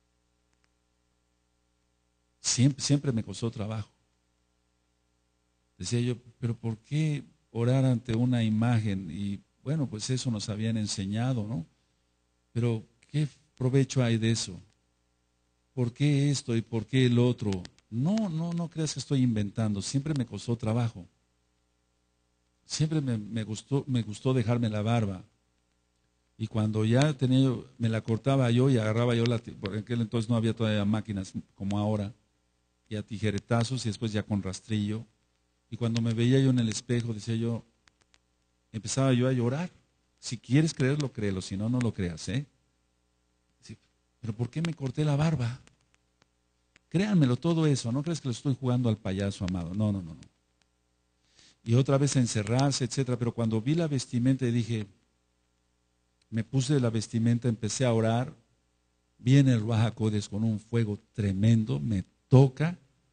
Siempre, siempre me costó trabajo. Decía yo, pero ¿por qué orar ante una imagen? Y bueno, pues eso nos habían enseñado, ¿no? Pero ¿qué provecho hay de eso? ¿Por qué esto y por qué el otro? No, no, no creas que estoy inventando. Siempre me costó trabajo. Siempre me, me gustó, me gustó dejarme la barba. Y cuando ya tenía yo, me la cortaba yo y agarraba yo la, por aquel entonces no había todavía máquinas como ahora, y a tijeretazos y después ya con rastrillo. Y cuando me veía yo en el espejo, decía yo, empezaba yo a llorar. Si quieres creerlo, créelo, si no, no lo creas, ¿eh? Sí, pero ¿por qué me corté la barba? Créanmelo, todo eso, no crees que lo estoy jugando al payaso, amado, no, no, no, no. Y otra vez a encerrarse, etcétera, pero cuando vi la vestimenta y dije, me puse la vestimenta, empecé a orar, viene el Ruach HaKodesh con un fuego tremendo, me toca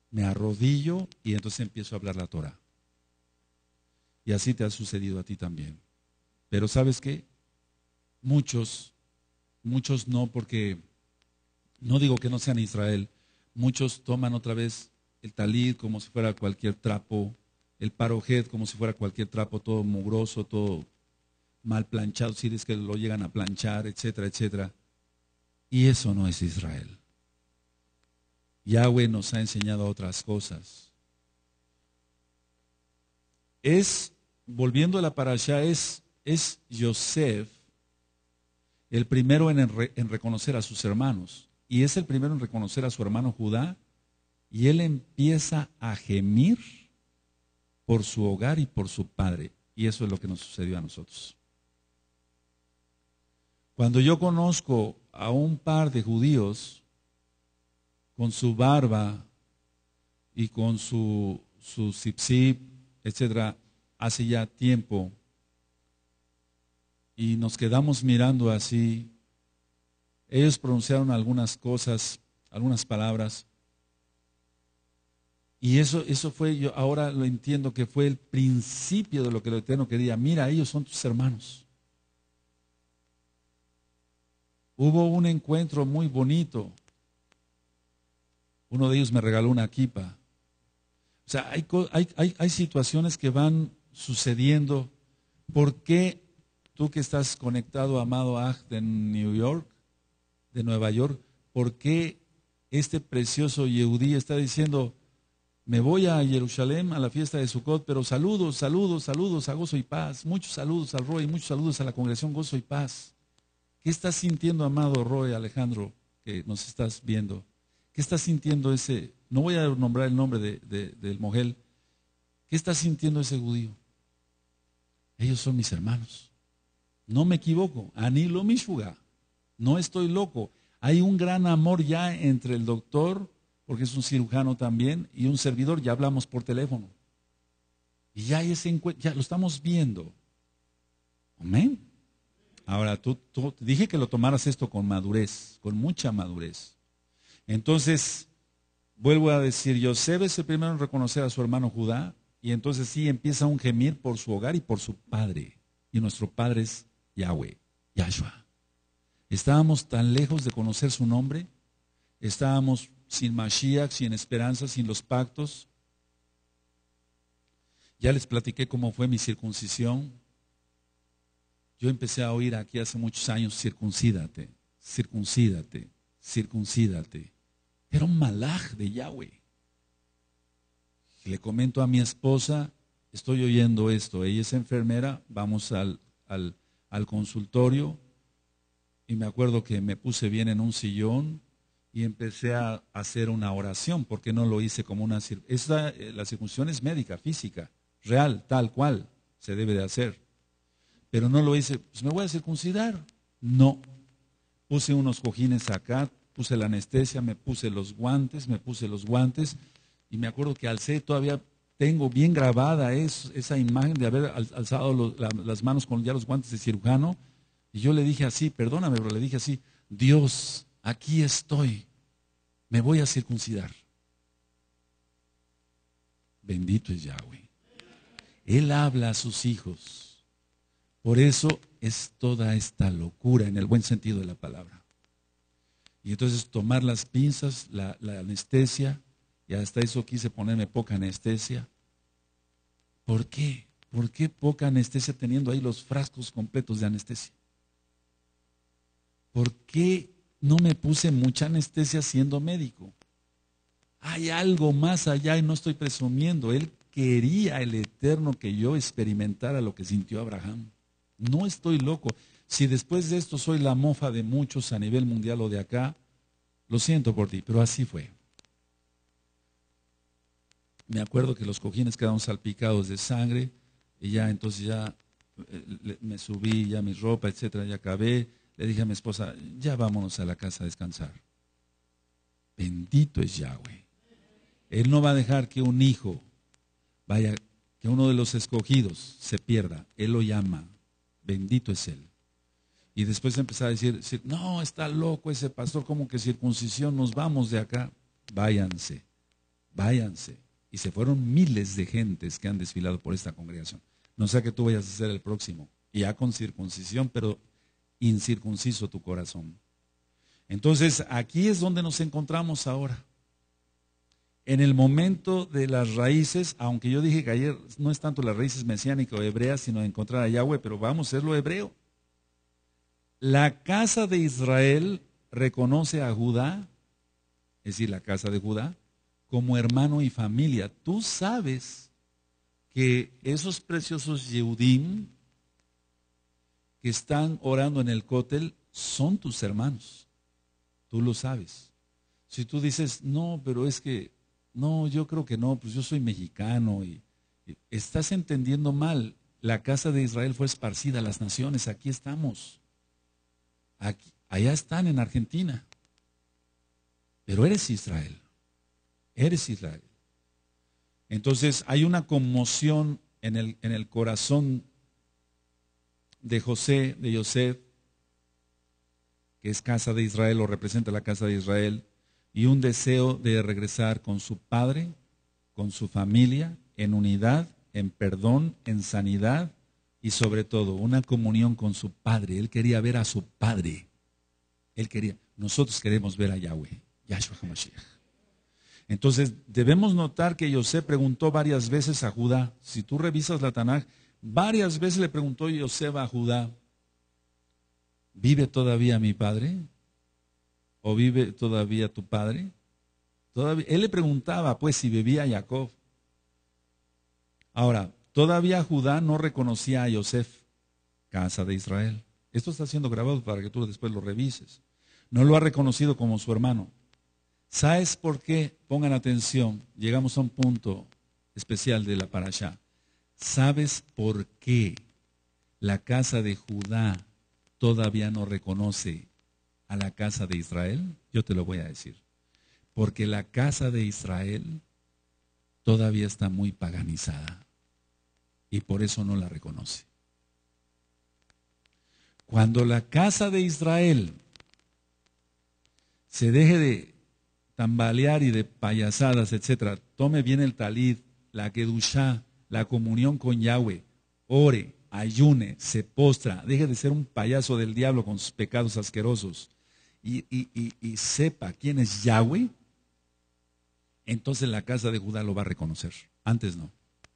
me arrodillo y entonces empiezo a hablar la Torah. Y así te ha sucedido a ti también. Pero ¿sabes qué? Muchos, muchos no, porque no digo que no sean Israel, muchos toman otra vez el talit como si fuera cualquier trapo, el parojet como si fuera cualquier trapo, todo mugroso, todo mal planchado, si es que lo llegan a planchar, etcétera, etcétera. Y eso no es Israel. Yahweh nos ha enseñado otras cosas. Es, volviendo a la parashá, es, es Yosef el primero en, en reconocer a sus hermanos. Y es el primero en reconocer a su hermano Judá. Y él empieza a gemir por su hogar y por su padre. Y eso es lo que nos sucedió a nosotros. Cuando yo conozco a un par de judíos con su barba y con su, su zip-zip, etcétera, hace ya tiempo, y nos quedamos mirando así, ellos pronunciaron algunas cosas, algunas palabras, y eso, eso fue, yo ahora lo entiendo que fue el principio de lo que el Eterno quería. Mira, ellos son tus hermanos. Hubo un encuentro muy bonito. Uno de ellos me regaló una kipa. O sea, hay, hay, hay, hay situaciones que van sucediendo. ¿Por qué tú que estás conectado, amado Aj, de New York, de Nueva York, por qué este precioso Yehudí está diciendo, me voy a Jerusalén a la fiesta de Sukkot, pero saludos, saludos, saludos a Gozo y Paz, muchos saludos al Roy, muchos saludos a la congregación Gozo y Paz? ¿Qué estás sintiendo, amado Roy, Alejandro, que nos estás viendo? ¿Qué está sintiendo ese, no voy a nombrar el nombre de, de, del Mogel, qué está sintiendo ese judío? Ellos son mis hermanos. No me equivoco, Anilo Mishuga, no estoy loco. Hay un gran amor ya entre el doctor, porque es un cirujano también, y un servidor, ya hablamos por teléfono. Y ya, ese encuentro, ya lo estamos viendo. Amén. Ahora, tú, tú dije que lo tomaras esto con madurez, con mucha madurez. Entonces, vuelvo a decir, Yosef es el primero en reconocer a su hermano Judá, y entonces sí empieza un gemir por su hogar y por su padre. Y nuestro padre es Yahweh, Yahshua. Estábamos tan lejos de conocer su nombre, estábamos sin Mashiach, sin esperanza, sin los pactos. Ya les platiqué cómo fue mi circuncisión. Yo empecé a oír aquí hace muchos años, circuncídate, circuncídate, circuncídate. Era un malaj de Yahweh. Le comento a mi esposa, estoy oyendo esto, ella es enfermera, vamos al, al, al consultorio, y me acuerdo que me puse bien en un sillón y empecé a hacer una oración, porque no lo hice como una circuncisión. La circuncisión es médica, física, real, tal cual se debe de hacer. Pero no lo hice, pues me voy a circuncidar. No. Puse unos cojines acá, puse la anestesia, me puse los guantes, me puse los guantes, y me acuerdo que alcé, todavía tengo bien grabada es, esa imagen de haber alzado los, la, las manos con ya los guantes de cirujano, y yo le dije así, perdóname, pero le dije así, Dios, aquí estoy, me voy a circuncidar. Bendito es Yahweh. Él habla a sus hijos. Por eso es toda esta locura, en el buen sentido de la palabra. Y entonces tomar las pinzas, la, la anestesia, y hasta eso quise ponerme poca anestesia. ¿Por qué? ¿Por qué poca anestesia teniendo ahí los frascos completos de anestesia? ¿Por qué no me puse mucha anestesia siendo médico? Hay algo más allá y no estoy presumiendo. Él quería, el Eterno, que yo experimentara lo que sintió Abraham. No estoy loco. Si después de esto soy la mofa de muchos a nivel mundial o de acá, lo siento por ti, pero así fue. Me acuerdo que los cojines quedaron salpicados de sangre y ya entonces ya eh, me subí, ya mi ropa, etcétera, ya acabé. Le dije a mi esposa, ya vámonos a la casa a descansar. Bendito es Yahweh. Él no va a dejar que un hijo vaya, que uno de los escogidos se pierda. Él lo llama. Bendito es Él. Y después empezó a decir, no, está loco ese pastor, como que circuncisión, nos vamos de acá. Váyanse, váyanse. Y se fueron miles de gentes que han desfilado por esta congregación. No sea que tú vayas a ser el próximo, y ya con circuncisión, pero incircunciso tu corazón. Entonces, aquí es donde nos encontramos ahora. En el momento de las raíces, aunque yo dije que ayer no es tanto las raíces mesiánicas o hebreas, sino encontrar a Yahweh, pero vamos a hacerlo hebreo. La casa de Israel reconoce a Judá, es decir, la casa de Judá, como hermano y familia. Tú sabes que esos preciosos Yehudim que están orando en el cótel son tus hermanos. Tú lo sabes. Si tú dices, no, pero es que, no, yo creo que no, pues yo soy mexicano, y, y estás entendiendo mal. La casa de Israel fue esparcida a las naciones, aquí estamos. Aquí, allá están en Argentina. Pero eres Israel. Eres Israel. Entonces hay una conmoción en el, en el corazón de José, de Yosef, que es casa de Israel o representa la casa de Israel, y un deseo de regresar con su padre, con su familia, en unidad, en perdón, en sanidad y sobre todo una comunión con su padre. Él quería ver a su padre. Él quería, nosotros queremos ver a Yahweh, Yahshua HaMashiach. Entonces debemos notar que Yosef preguntó varias veces a Judá. Si tú revisas la Tanaj, varias veces le preguntó Yosef a Judá, ¿vive todavía mi padre? ¿O vive todavía tu padre? Todavía, él le preguntaba pues si vivía Jacob. Ahora, todavía Judá no reconocía a Yosef, casa de Israel. Esto está siendo grabado para que tú después lo revises. No lo ha reconocido como su hermano. ¿Sabes por qué? Pongan atención, llegamos a un punto especial de la parashá. ¿Sabes por qué la casa de Judá todavía no reconoce a la casa de Israel? Yo te lo voy a decir. Porque la casa de Israel todavía está muy paganizada y por eso no la reconoce. Cuando la casa de Israel se deje de tambalear y de payasadas, etcétera, tome bien el talid, la kedushá, la comunión con Yahweh, ore, ayune, se postra, deje de ser un payaso del diablo con sus pecados asquerosos y, y, y, y sepa quién es Yahweh, entonces la casa de Judá lo va a reconocer. Antes no.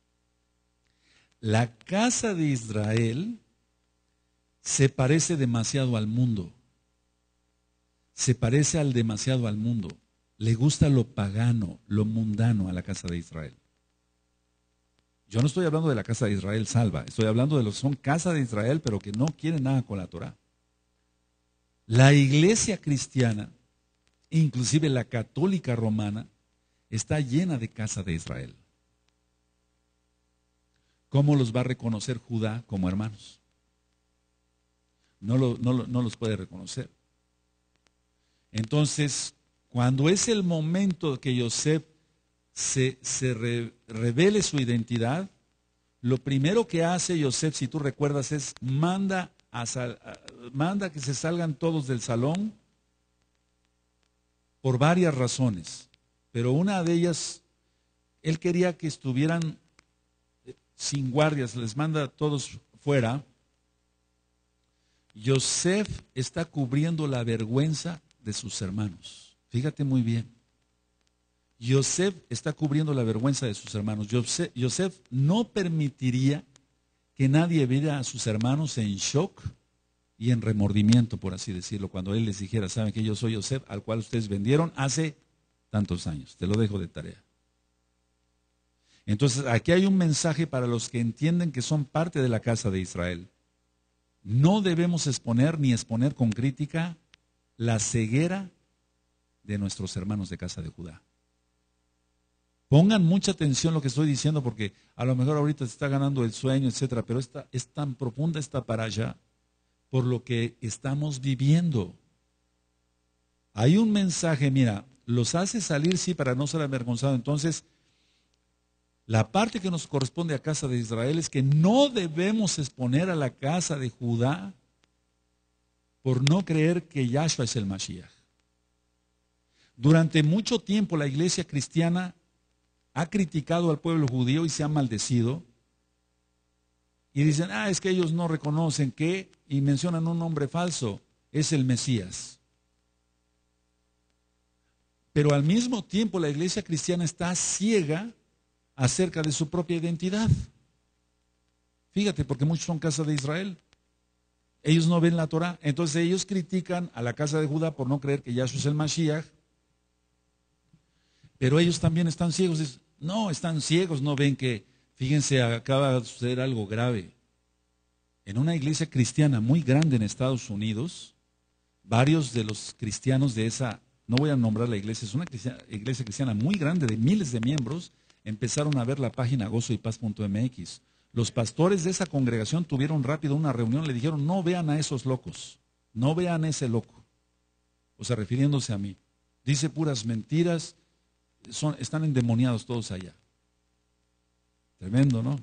La casa de Israel se parece demasiado al mundo. Se parece al demasiado al mundo. Le gusta lo pagano, lo mundano a la casa de Israel. Yo no estoy hablando de la casa de Israel salva, estoy hablando de los que son casa de Israel, pero que no quieren nada con la Torah. La iglesia cristiana, inclusive la católica romana, está llena de casa de Israel. ¿Cómo los va a reconocer Judá como hermanos? No, lo, no, lo, no los puede reconocer. Entonces, cuando es el momento que Yosef se, se re, revele su identidad, lo primero que hace Yosef, si tú recuerdas, es manda, a sal, a, manda que se salgan todos del salón por varias razones. Pero una de ellas, él quería que estuvieran sin guardias, les manda a todos fuera. Yosef está cubriendo la vergüenza de sus hermanos. Fíjate muy bien. Yosef está cubriendo la vergüenza de sus hermanos. Yosef, Yosef no permitiría que nadie viera a sus hermanos en shock y en remordimiento, por así decirlo, cuando él les dijera, saben que yo soy Yosef, al cual ustedes vendieron hace tantos años. Te lo dejo de tarea. Entonces, aquí hay un mensaje para los que entienden que son parte de la casa de Israel. No debemos exponer ni exponer con crítica la ceguera de nuestros hermanos de casa de Judá. Pongan mucha atención a lo que estoy diciendo, porque a lo mejor ahorita se está ganando el sueño, etcétera, pero esta, es tan profunda esta parasha por lo que estamos viviendo. Hay un mensaje, mira, los hace salir, sí, para no ser avergonzados. Entonces, la parte que nos corresponde a casa de Israel es que no debemos exponer a la casa de Judá por no creer que Yahshua es el Mashiach. Durante mucho tiempo la iglesia cristiana ha criticado al pueblo judío y se ha maldecido. Y dicen, ah, es que ellos no reconocen que, y mencionan un nombre falso, es el Mesías. Pero al mismo tiempo la iglesia cristiana está ciega acerca de su propia identidad. Fíjate, porque muchos son casa de Israel. Ellos no ven la Torah, entonces ellos critican a la casa de Judá por no creer que Yahshua es el Mashiach. Pero ellos también están ciegos. No, están ciegos, no ven que, fíjense, acaba de suceder algo grave. En una iglesia cristiana muy grande en Estados Unidos, varios de los cristianos de esa, no voy a nombrar la iglesia, es una iglesia cristiana muy grande de miles de miembros, empezaron a ver la página gozo y paz punto m x. Los pastores de esa congregación tuvieron rápido una reunión, le dijeron, no vean a esos locos, no vean a ese loco. O sea, refiriéndose a mí. Dice puras mentiras, son, están endemoniados todos allá. Tremendo, ¿no?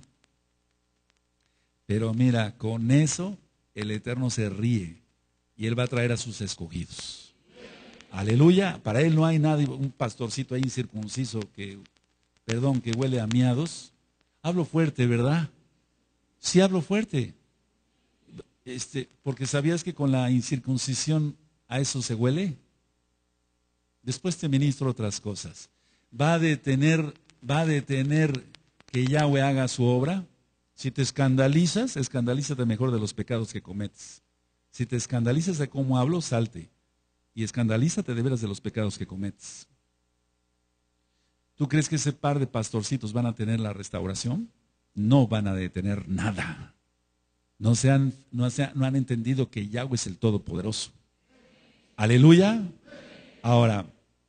Pero mira, con eso el Eterno se ríe y Él va a traer a sus escogidos. Aleluya, para Él no hay nadie, un pastorcito ahí incircunciso que, perdón, que huele a miados. Hablo fuerte, ¿verdad? Sí hablo fuerte. Este, porque ¿sabías que con la incircuncisión a eso se huele? Después te ministro otras cosas. Va a detener, va a detener que Yahweh haga su obra. Si te escandalizas, escandalízate mejor de los pecados que cometes. Si te escandalizas de cómo hablo, salte. Y escandalízate de veras de los pecados que cometes. ¿Tú crees que ese par de pastorcitos van a tener la restauración? No van a detener nada. No, se han, no, se han, no han entendido que Yahweh es el Todopoderoso. Aleluya. Ahora,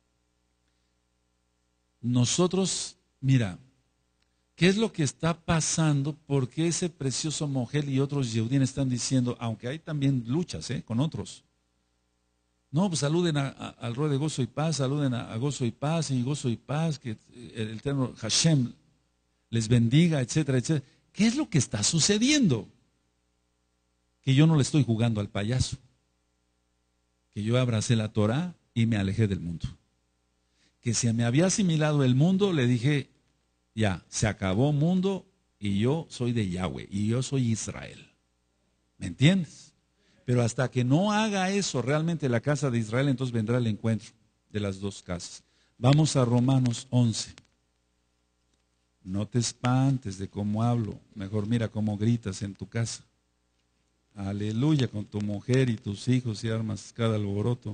nosotros, mira, ¿qué es lo que está pasando? Porque ese precioso Mogel y otros Yehudim están diciendo, aunque hay también luchas ¿eh? con otros. No, pues saluden a, a, al Rey de Gozo y Paz, saluden a, a Gozo y Paz y Gozo y Paz, que el Eterno Hashem les bendiga, etcétera, etcétera. ¿Qué es lo que está sucediendo? Que yo no le estoy jugando al payaso. Que yo abracé la Torah y me alejé del mundo. Que si me había asimilado el mundo, le dije, ya, se acabó mundo y yo soy de Yahweh y yo soy Israel. ¿Me entiendes? Pero hasta que no haga eso realmente la casa de Israel, entonces vendrá el encuentro de las dos casas. Vamos a Romanos once. No te espantes de cómo hablo, mejor mira cómo gritas en tu casa. Aleluya, con tu mujer y tus hijos y armas cada alboroto.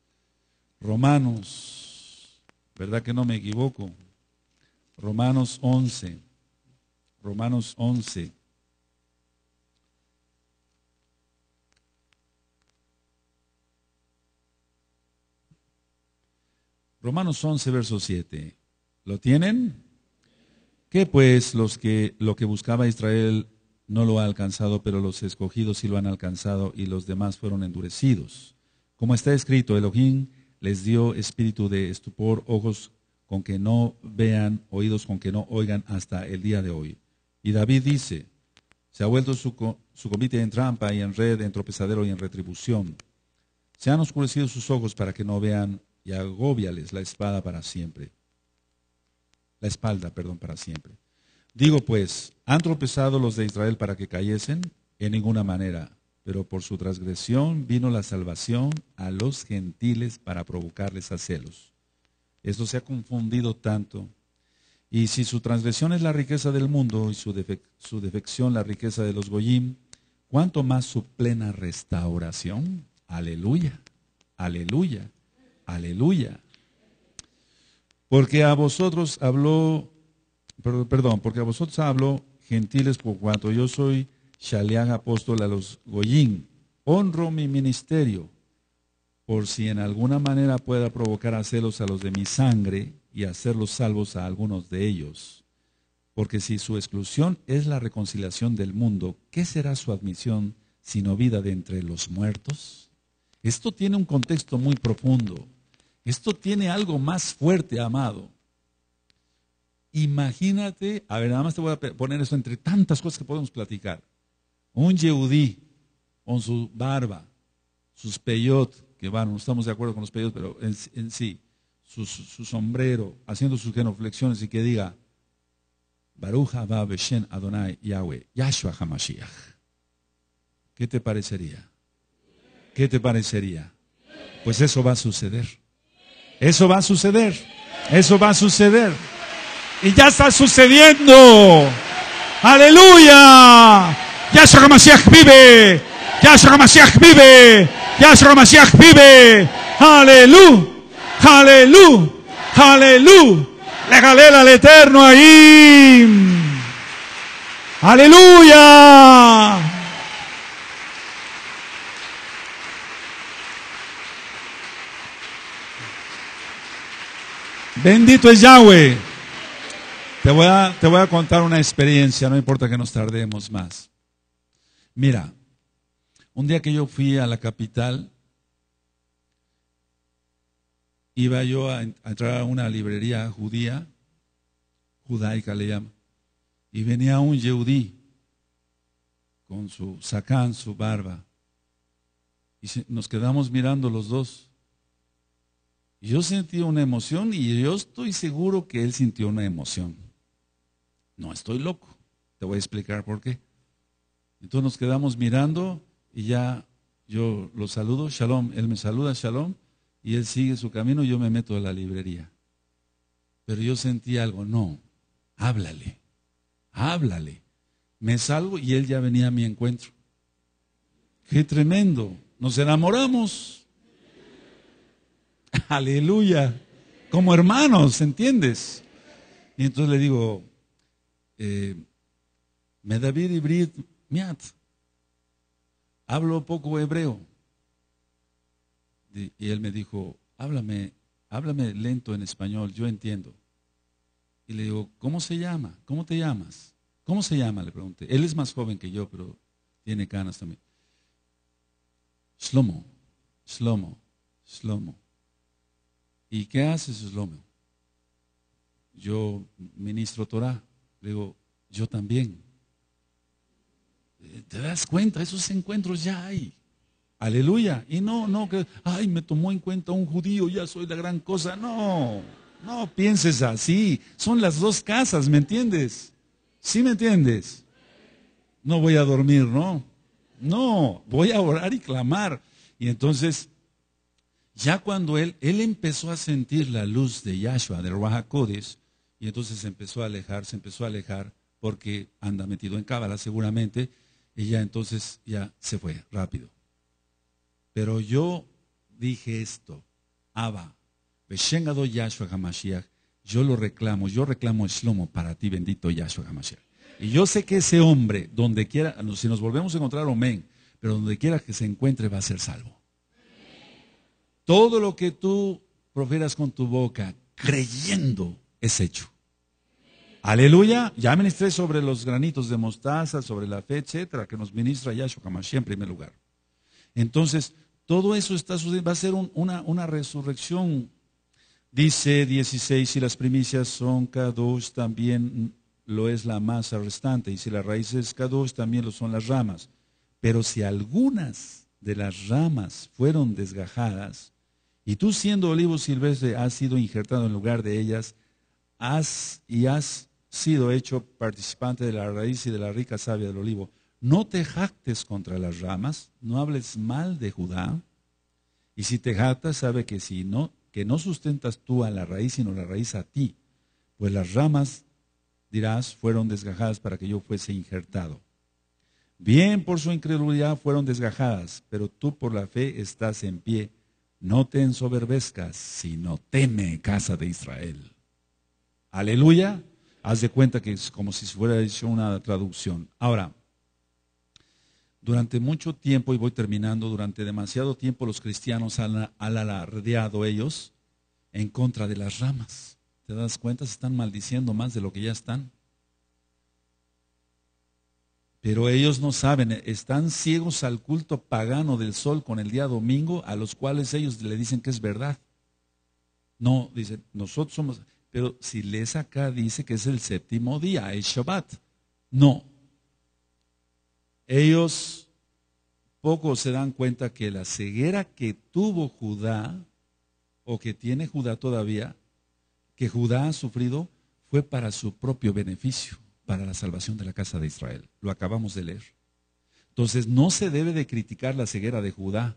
Romanos, ¿verdad que no me equivoco? Romanos once, Romanos once. Romanos once, verso siete. ¿Lo tienen? Que pues los que, lo que buscaba Israel no lo ha alcanzado, pero los escogidos sí lo han alcanzado y los demás fueron endurecidos. Como está escrito, Elohim les dio espíritu de estupor, ojos con que no vean, oídos con que no oigan hasta el día de hoy. Y David dice, se ha vuelto su, su convite en trampa y en red, en tropezadero y en retribución. Se han oscurecido sus ojos para que no vean y agóbiales la espada para siempre. La espalda, perdón, para siempre. Digo pues, ¿han tropezado los de Israel para que cayesen? En ninguna manera, pero por su transgresión vino la salvación a los gentiles para provocarles a celos. Esto se ha confundido tanto. Y si su transgresión es la riqueza del mundo y su, defec su defección la riqueza de los goyim, ¿cuánto más su plena restauración? Aleluya, aleluya, aleluya. Porque a vosotros habló, perdón, porque a vosotros hablo, gentiles, por cuanto yo soy Shaliach apóstol a los goyim. Honro mi ministerio, por si en alguna manera pueda provocar a celos a los de mi sangre y hacerlos salvos a algunos de ellos. Porque si su exclusión es la reconciliación del mundo, ¿qué será su admisión sino vida de entre los muertos? Esto tiene un contexto muy profundo. Esto tiene algo más fuerte, amado. Imagínate, a ver, nada más te voy a poner eso entre tantas cosas que podemos platicar. Un Yehudí con su barba, sus peyot, que bueno, no estamos de acuerdo con los peyot, pero en, en sí, su, su, su sombrero, haciendo sus genuflexiones y que diga, Baruch haba Beshen Adonai Yahweh, Yahshua HaMashiach. ¿Qué te parecería? ¿Qué te parecería? Pues eso va a suceder. Eso va a suceder. Eso va a suceder. Y ya está sucediendo. ¡Aleluya! Yahshua HaMashiach vive. Yahshua HaMashiach vive. Yahshua HaMashiach vive. ¡Aleluya! ¡Aleluya! ¡Aleluya! Le galera al Eterno ahí. ¡Aleluya! Bendito es Yahweh. Te voy a, te voy a contar una experiencia, no importa que nos tardemos más. Mira, un día que yo fui a la capital, iba yo a, a entrar a una librería judía, judaica le llaman, y venía un yehudí con su sacán, su barba, y se, nos quedamos mirando los dos. Y yo sentí una emoción y yo estoy seguro que él sintió una emoción. No estoy loco, te voy a explicar por qué. Entonces nos quedamos mirando y ya yo lo saludo, shalom, él me saluda, shalom, y él sigue su camino y yo me meto a la librería. Pero yo sentí algo, no, háblale, háblale. Me salgo y él ya venía a mi encuentro. ¡Qué tremendo! Nos enamoramos. Aleluya, como hermanos, ¿entiendes? Y entonces le digo, eh, me David Ibrid Miat, hablo poco hebreo. Y, y él me dijo, háblame, háblame lento en español, yo entiendo. Y le digo, ¿cómo se llama? ¿Cómo te llamas? ¿Cómo se llama? Le pregunté. Él es más joven que yo, pero tiene canas también. Shlomo, Shlomo, Shlomo. ¿Y qué haces, Shlomo? Yo ministro Torah. Le digo, yo también. ¿Te das cuenta? Esos encuentros ya hay. Aleluya. Y no, no, que, ay, me tomó en cuenta un judío, ya soy la gran cosa. No, no pienses así. Son las dos casas, ¿me entiendes? ¿Sí me entiendes? No voy a dormir, ¿no? No, voy a orar y clamar. Y entonces, ya cuando él, él empezó a sentir la luz de Yahshua, del Ruach HaKodesh, y entonces se empezó a alejar, se empezó a alejar, porque anda metido en cábala seguramente, y ya entonces ya se fue rápido. Pero yo dije esto, Abba, Beshengado Yahshua HaMashiach, yo lo reclamo, yo reclamo Shlomo para ti, bendito Yahshua HaMashiach. Y yo sé que ese hombre, donde quiera, si nos volvemos a encontrar, amén, pero donde quiera que se encuentre va a ser salvo. Todo lo que tú profieras con tu boca, creyendo, es hecho. Aleluya. Ya ministré sobre los granitos de mostaza, sobre la fe, etcétera, que nos ministra Yahshua HaMashiach en primer lugar. Entonces, todo eso está sucediendo, va a ser un, una, una resurrección. Dice dieciséis, si las primicias son Kadosh, también lo es la masa restante, y si la raíz es Kadosh, también lo son las ramas. Pero si algunas de las ramas fueron desgajadas, y tú siendo olivo silvestre has sido injertado en lugar de ellas, has y has sido hecho participante de la raíz y de la rica savia del olivo. No te jactes contra las ramas, no hables mal de Judá, y si te jactas, sabe que si no, que no sustentas tú a la raíz, sino la raíz a ti, pues las ramas, dirás, fueron desgajadas para que yo fuese injertado. Bien por su incredulidad fueron desgajadas, pero tú por la fe estás en pie. No te ensoberbezcas, sino teme, casa de Israel. Aleluya. Haz de cuenta que es como si fuera hecho una traducción. Ahora, durante mucho tiempo, y voy terminando, durante demasiado tiempo los cristianos han, han alardeado ellos en contra de las ramas. ¿Te das cuenta? Se están maldiciendo más de lo que ya están. Pero ellos no saben, están ciegos al culto pagano del sol con el día domingo, a los cuales ellos le dicen que es verdad. No, dicen, nosotros somos, pero si lees acá dice que es el séptimo día, es Shabbat. No. Ellos poco se dan cuenta que la ceguera que tuvo Judá o que tiene Judá todavía, que Judá ha sufrido, fue para su propio beneficio, para la salvación de la casa de Israel. Lo acabamos de leer. Entonces no se debe de criticar la ceguera de Judá,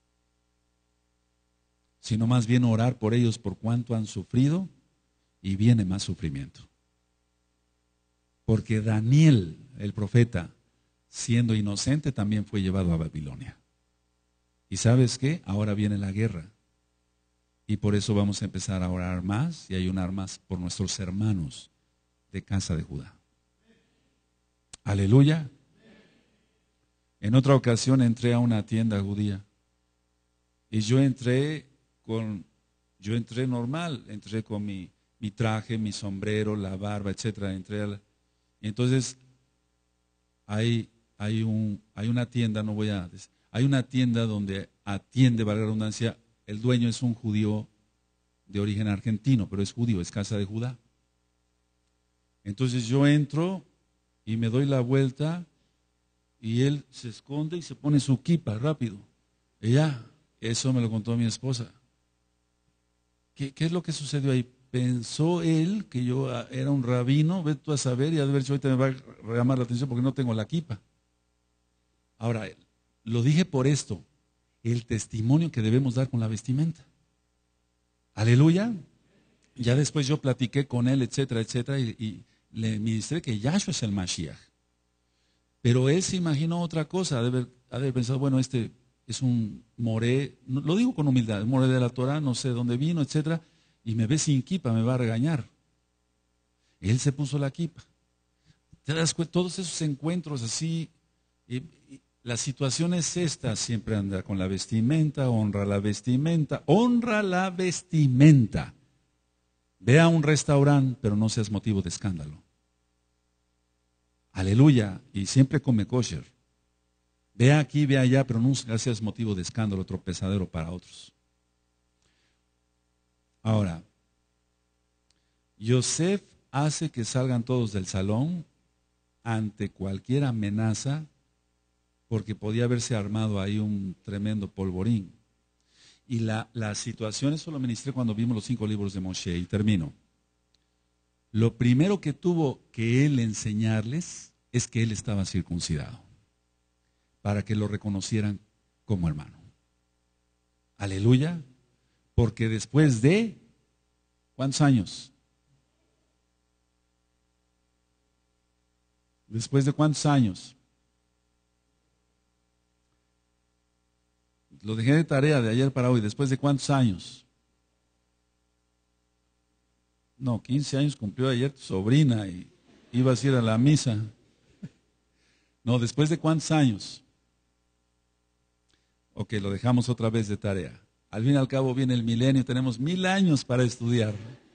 sino más bien orar por ellos por cuánto han sufrido, y viene más sufrimiento. Porque Daniel, el profeta, siendo inocente, también fue llevado a Babilonia. ¿Y sabes qué? Ahora viene la guerra. Y por eso vamos a empezar a orar más y ayunar más por nuestros hermanos de casa de Judá. Aleluya. En otra ocasión entré a una tienda judía y yo entré con, yo entré normal, entré con mi, mi traje, mi sombrero, la barba, etcétera. Entré a la, entonces hay, hay, un, hay una tienda, no voy a decir, hay una tienda donde atiende, valga la redundancia, el dueño es un judío de origen argentino, pero es judío, es casa de Judá. Entonces yo entro y me doy la vuelta y él se esconde y se pone su kipa rápido. Y ya, eso me lo contó mi esposa. ¿Qué, qué es lo que sucedió ahí? Pensó él que yo era un rabino, ve tú a saber, y a ver si ahorita me va a llamar la atención porque no tengo la kipa. Ahora, lo dije por esto, el testimonio que debemos dar con la vestimenta. Aleluya. Ya después yo platiqué con él, etcétera, etcétera, y, y le ministré que Yahshua es el Mashiach. Pero él se imaginó otra cosa, ha de haber, ha de haber pensado, bueno, este es un moré, no, lo digo con humildad, un moré de la Torah, no sé dónde vino, etcétera, y me ve sin kipa, me va a regañar. Él se puso la kipa. ¿Te das cuenta? Todos esos encuentros así, y, y, la situación es esta, siempre anda con la vestimenta, honra la vestimenta, honra la vestimenta. Ve a un restaurante, pero no seas motivo de escándalo. Aleluya, y siempre come kosher. Ve aquí, ve allá, pero no seas motivo de escándalo, tropezadero para otros. Ahora, Yosef hace que salgan todos del salón ante cualquier amenaza, porque podía haberse armado ahí un tremendo polvorín. Y la, la situación, eso lo ministré cuando vimos los cinco libros de Moshe, y termino. Lo primero que tuvo que él enseñarles es que él estaba circuncidado, para que lo reconocieran como hermano. Aleluya. Porque después de, ¿cuántos años? ¿Después de cuántos años? Lo dejé de tarea de ayer para hoy. ¿Después de cuántos años? No, quince años cumplió ayer tu sobrina y ibas a ir a la misa. No, ¿después de cuántos años? Ok, lo dejamos otra vez de tarea. Al fin y al cabo viene el milenio, tenemos mil años para estudiar.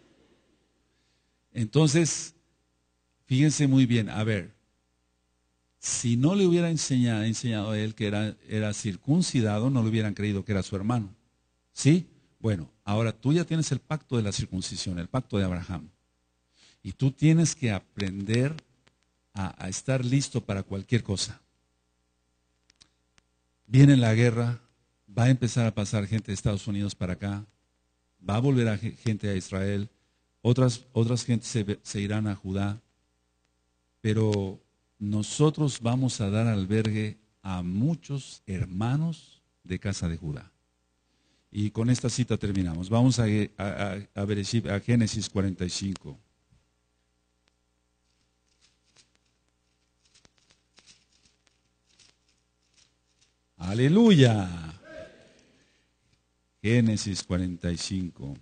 Entonces, fíjense muy bien, a ver, si no le hubiera enseñado, enseñado a él que era, era circuncidado, no le hubieran creído que era su hermano. ¿Sí? Bueno, ahora tú ya tienes el pacto de la circuncisión, el pacto de Abraham. Y tú tienes que aprender a, a estar listo para cualquier cosa. Viene la guerra, va a empezar a pasar gente de Estados Unidos para acá, va a volver a gente a Israel, otras, otras gentes se, se irán a Judá, pero nosotros vamos a dar albergue a muchos hermanos de casa de Judá. Y con esta cita terminamos. Vamos a, a, a, a, a Génesis cuarenta y cinco. Aleluya. Génesis cuarenta y cinco.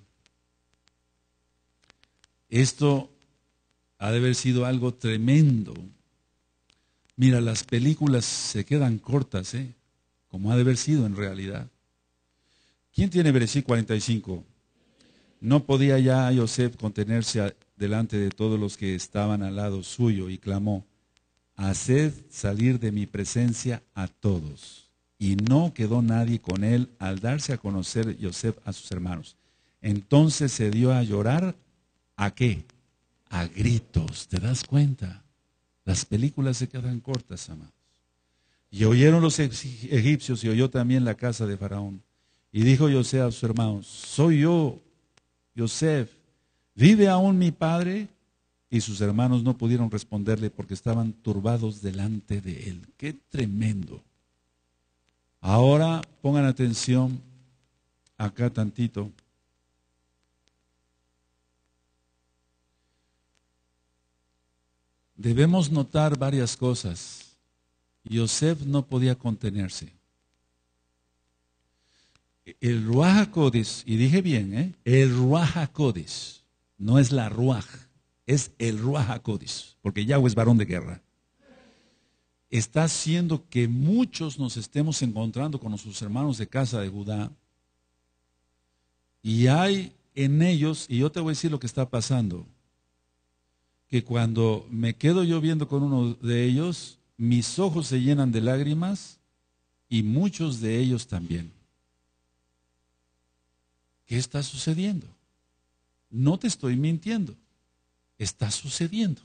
Esto ha de haber sido algo tremendo. Mira, las películas se quedan cortas, ¿eh? Como ha de haber sido en realidad. ¿Quién tiene versículo cuarenta y cinco? No podía ya Yosef contenerse delante de todos los que estaban al lado suyo y clamó: haced salir de mi presencia a todos. Y no quedó nadie con él al darse a conocer Yosef a sus hermanos. Entonces se dio a llorar, ¿a qué? A gritos, ¿te das cuenta? Las películas se quedan cortas, amados. Y oyeron los egipcios y oyó también la casa de Faraón. Y dijo Yosef a sus hermanos, soy yo, Yosef, ¿vive aún mi padre? Y sus hermanos no pudieron responderle porque estaban turbados delante de él. ¡Qué tremendo! Ahora pongan atención acá tantito. Debemos notar varias cosas. Yosef no podía contenerse. El Ruach HaKodesh, y dije bien, ¿eh? El Ruach HaKodesh, no es la Ruach, es el Ruach HaKodesh, porque Yahweh es varón de guerra. Está haciendo que muchos nos estemos encontrando con nuestros hermanos de casa de Judá, y hay en ellos, y yo te voy a decir lo que está pasando, que cuando me quedo yo viendo con uno de ellos, mis ojos se llenan de lágrimas, y muchos de ellos también. ¿Qué está sucediendo? No te estoy mintiendo. Está sucediendo.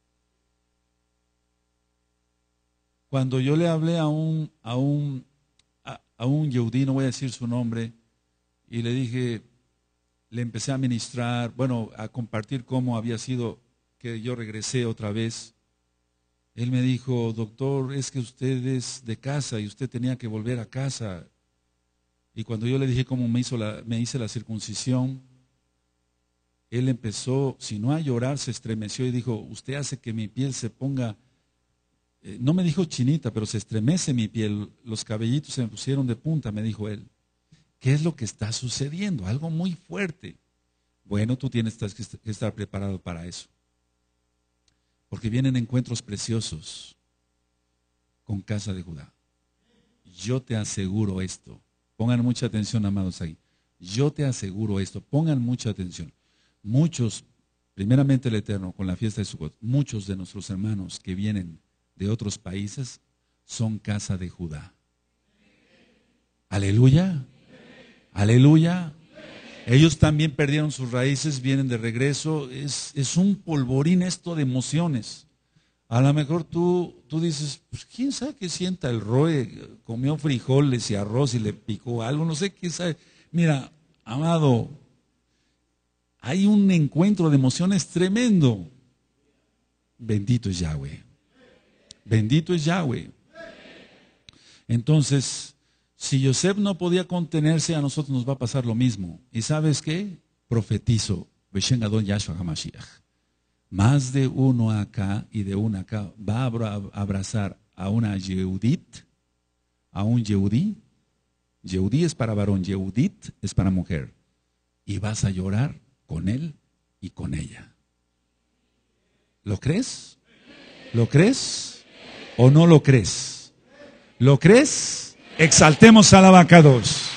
Cuando yo le hablé a un a un a, a un yehudí, no voy a decir su nombre, y le dije, le empecé a ministrar, bueno, a compartir cómo había sido que yo regresé otra vez. Él me dijo, doctor, es que usted es de casa y usted tenía que volver a casa. Y cuando yo le dije cómo me, hizo la, me hice la circuncisión, él empezó, si no a llorar, se estremeció y dijo, usted hace que mi piel se ponga, eh, no me dijo chinita, pero se estremece mi piel, los cabellitos se me pusieron de punta, me dijo él. ¿Qué es lo que está sucediendo? Algo muy fuerte. Bueno, tú tienes que estar preparado para eso. Porque vienen encuentros preciosos con Casa de Judá. Yo te aseguro esto. Pongan mucha atención, amados, ahí. Yo te aseguro esto, pongan mucha atención. Muchos, primeramente el Eterno, con la fiesta de Sukkot, muchos de nuestros hermanos que vienen de otros países son casa de Judá. Aleluya, aleluya. Ellos también perdieron sus raíces, vienen de regreso. Es, es un polvorín esto de emociones. A lo mejor tú, tú dices, pues quién sabe qué sienta el Roe, comió frijoles y arroz y le picó algo, no sé qué sabe. Mira, amado, hay un encuentro de emociones tremendo. Bendito es Yahweh. Bendito es Yahweh. Entonces, si Yosef no podía contenerse, a nosotros nos va a pasar lo mismo. ¿Y sabes qué? Profetizo, Beshem Adon Yahshua HaMashiach. Más de uno acá y de una acá va a abrazar a una Yehudit, a un Yehudí. Yehudí es para varón, Yehudit es para mujer. Y vas a llorar con él y con ella. ¿Lo crees? ¿Lo crees? ¿O no lo crees? ¿Lo crees? Exaltemos al Abacados.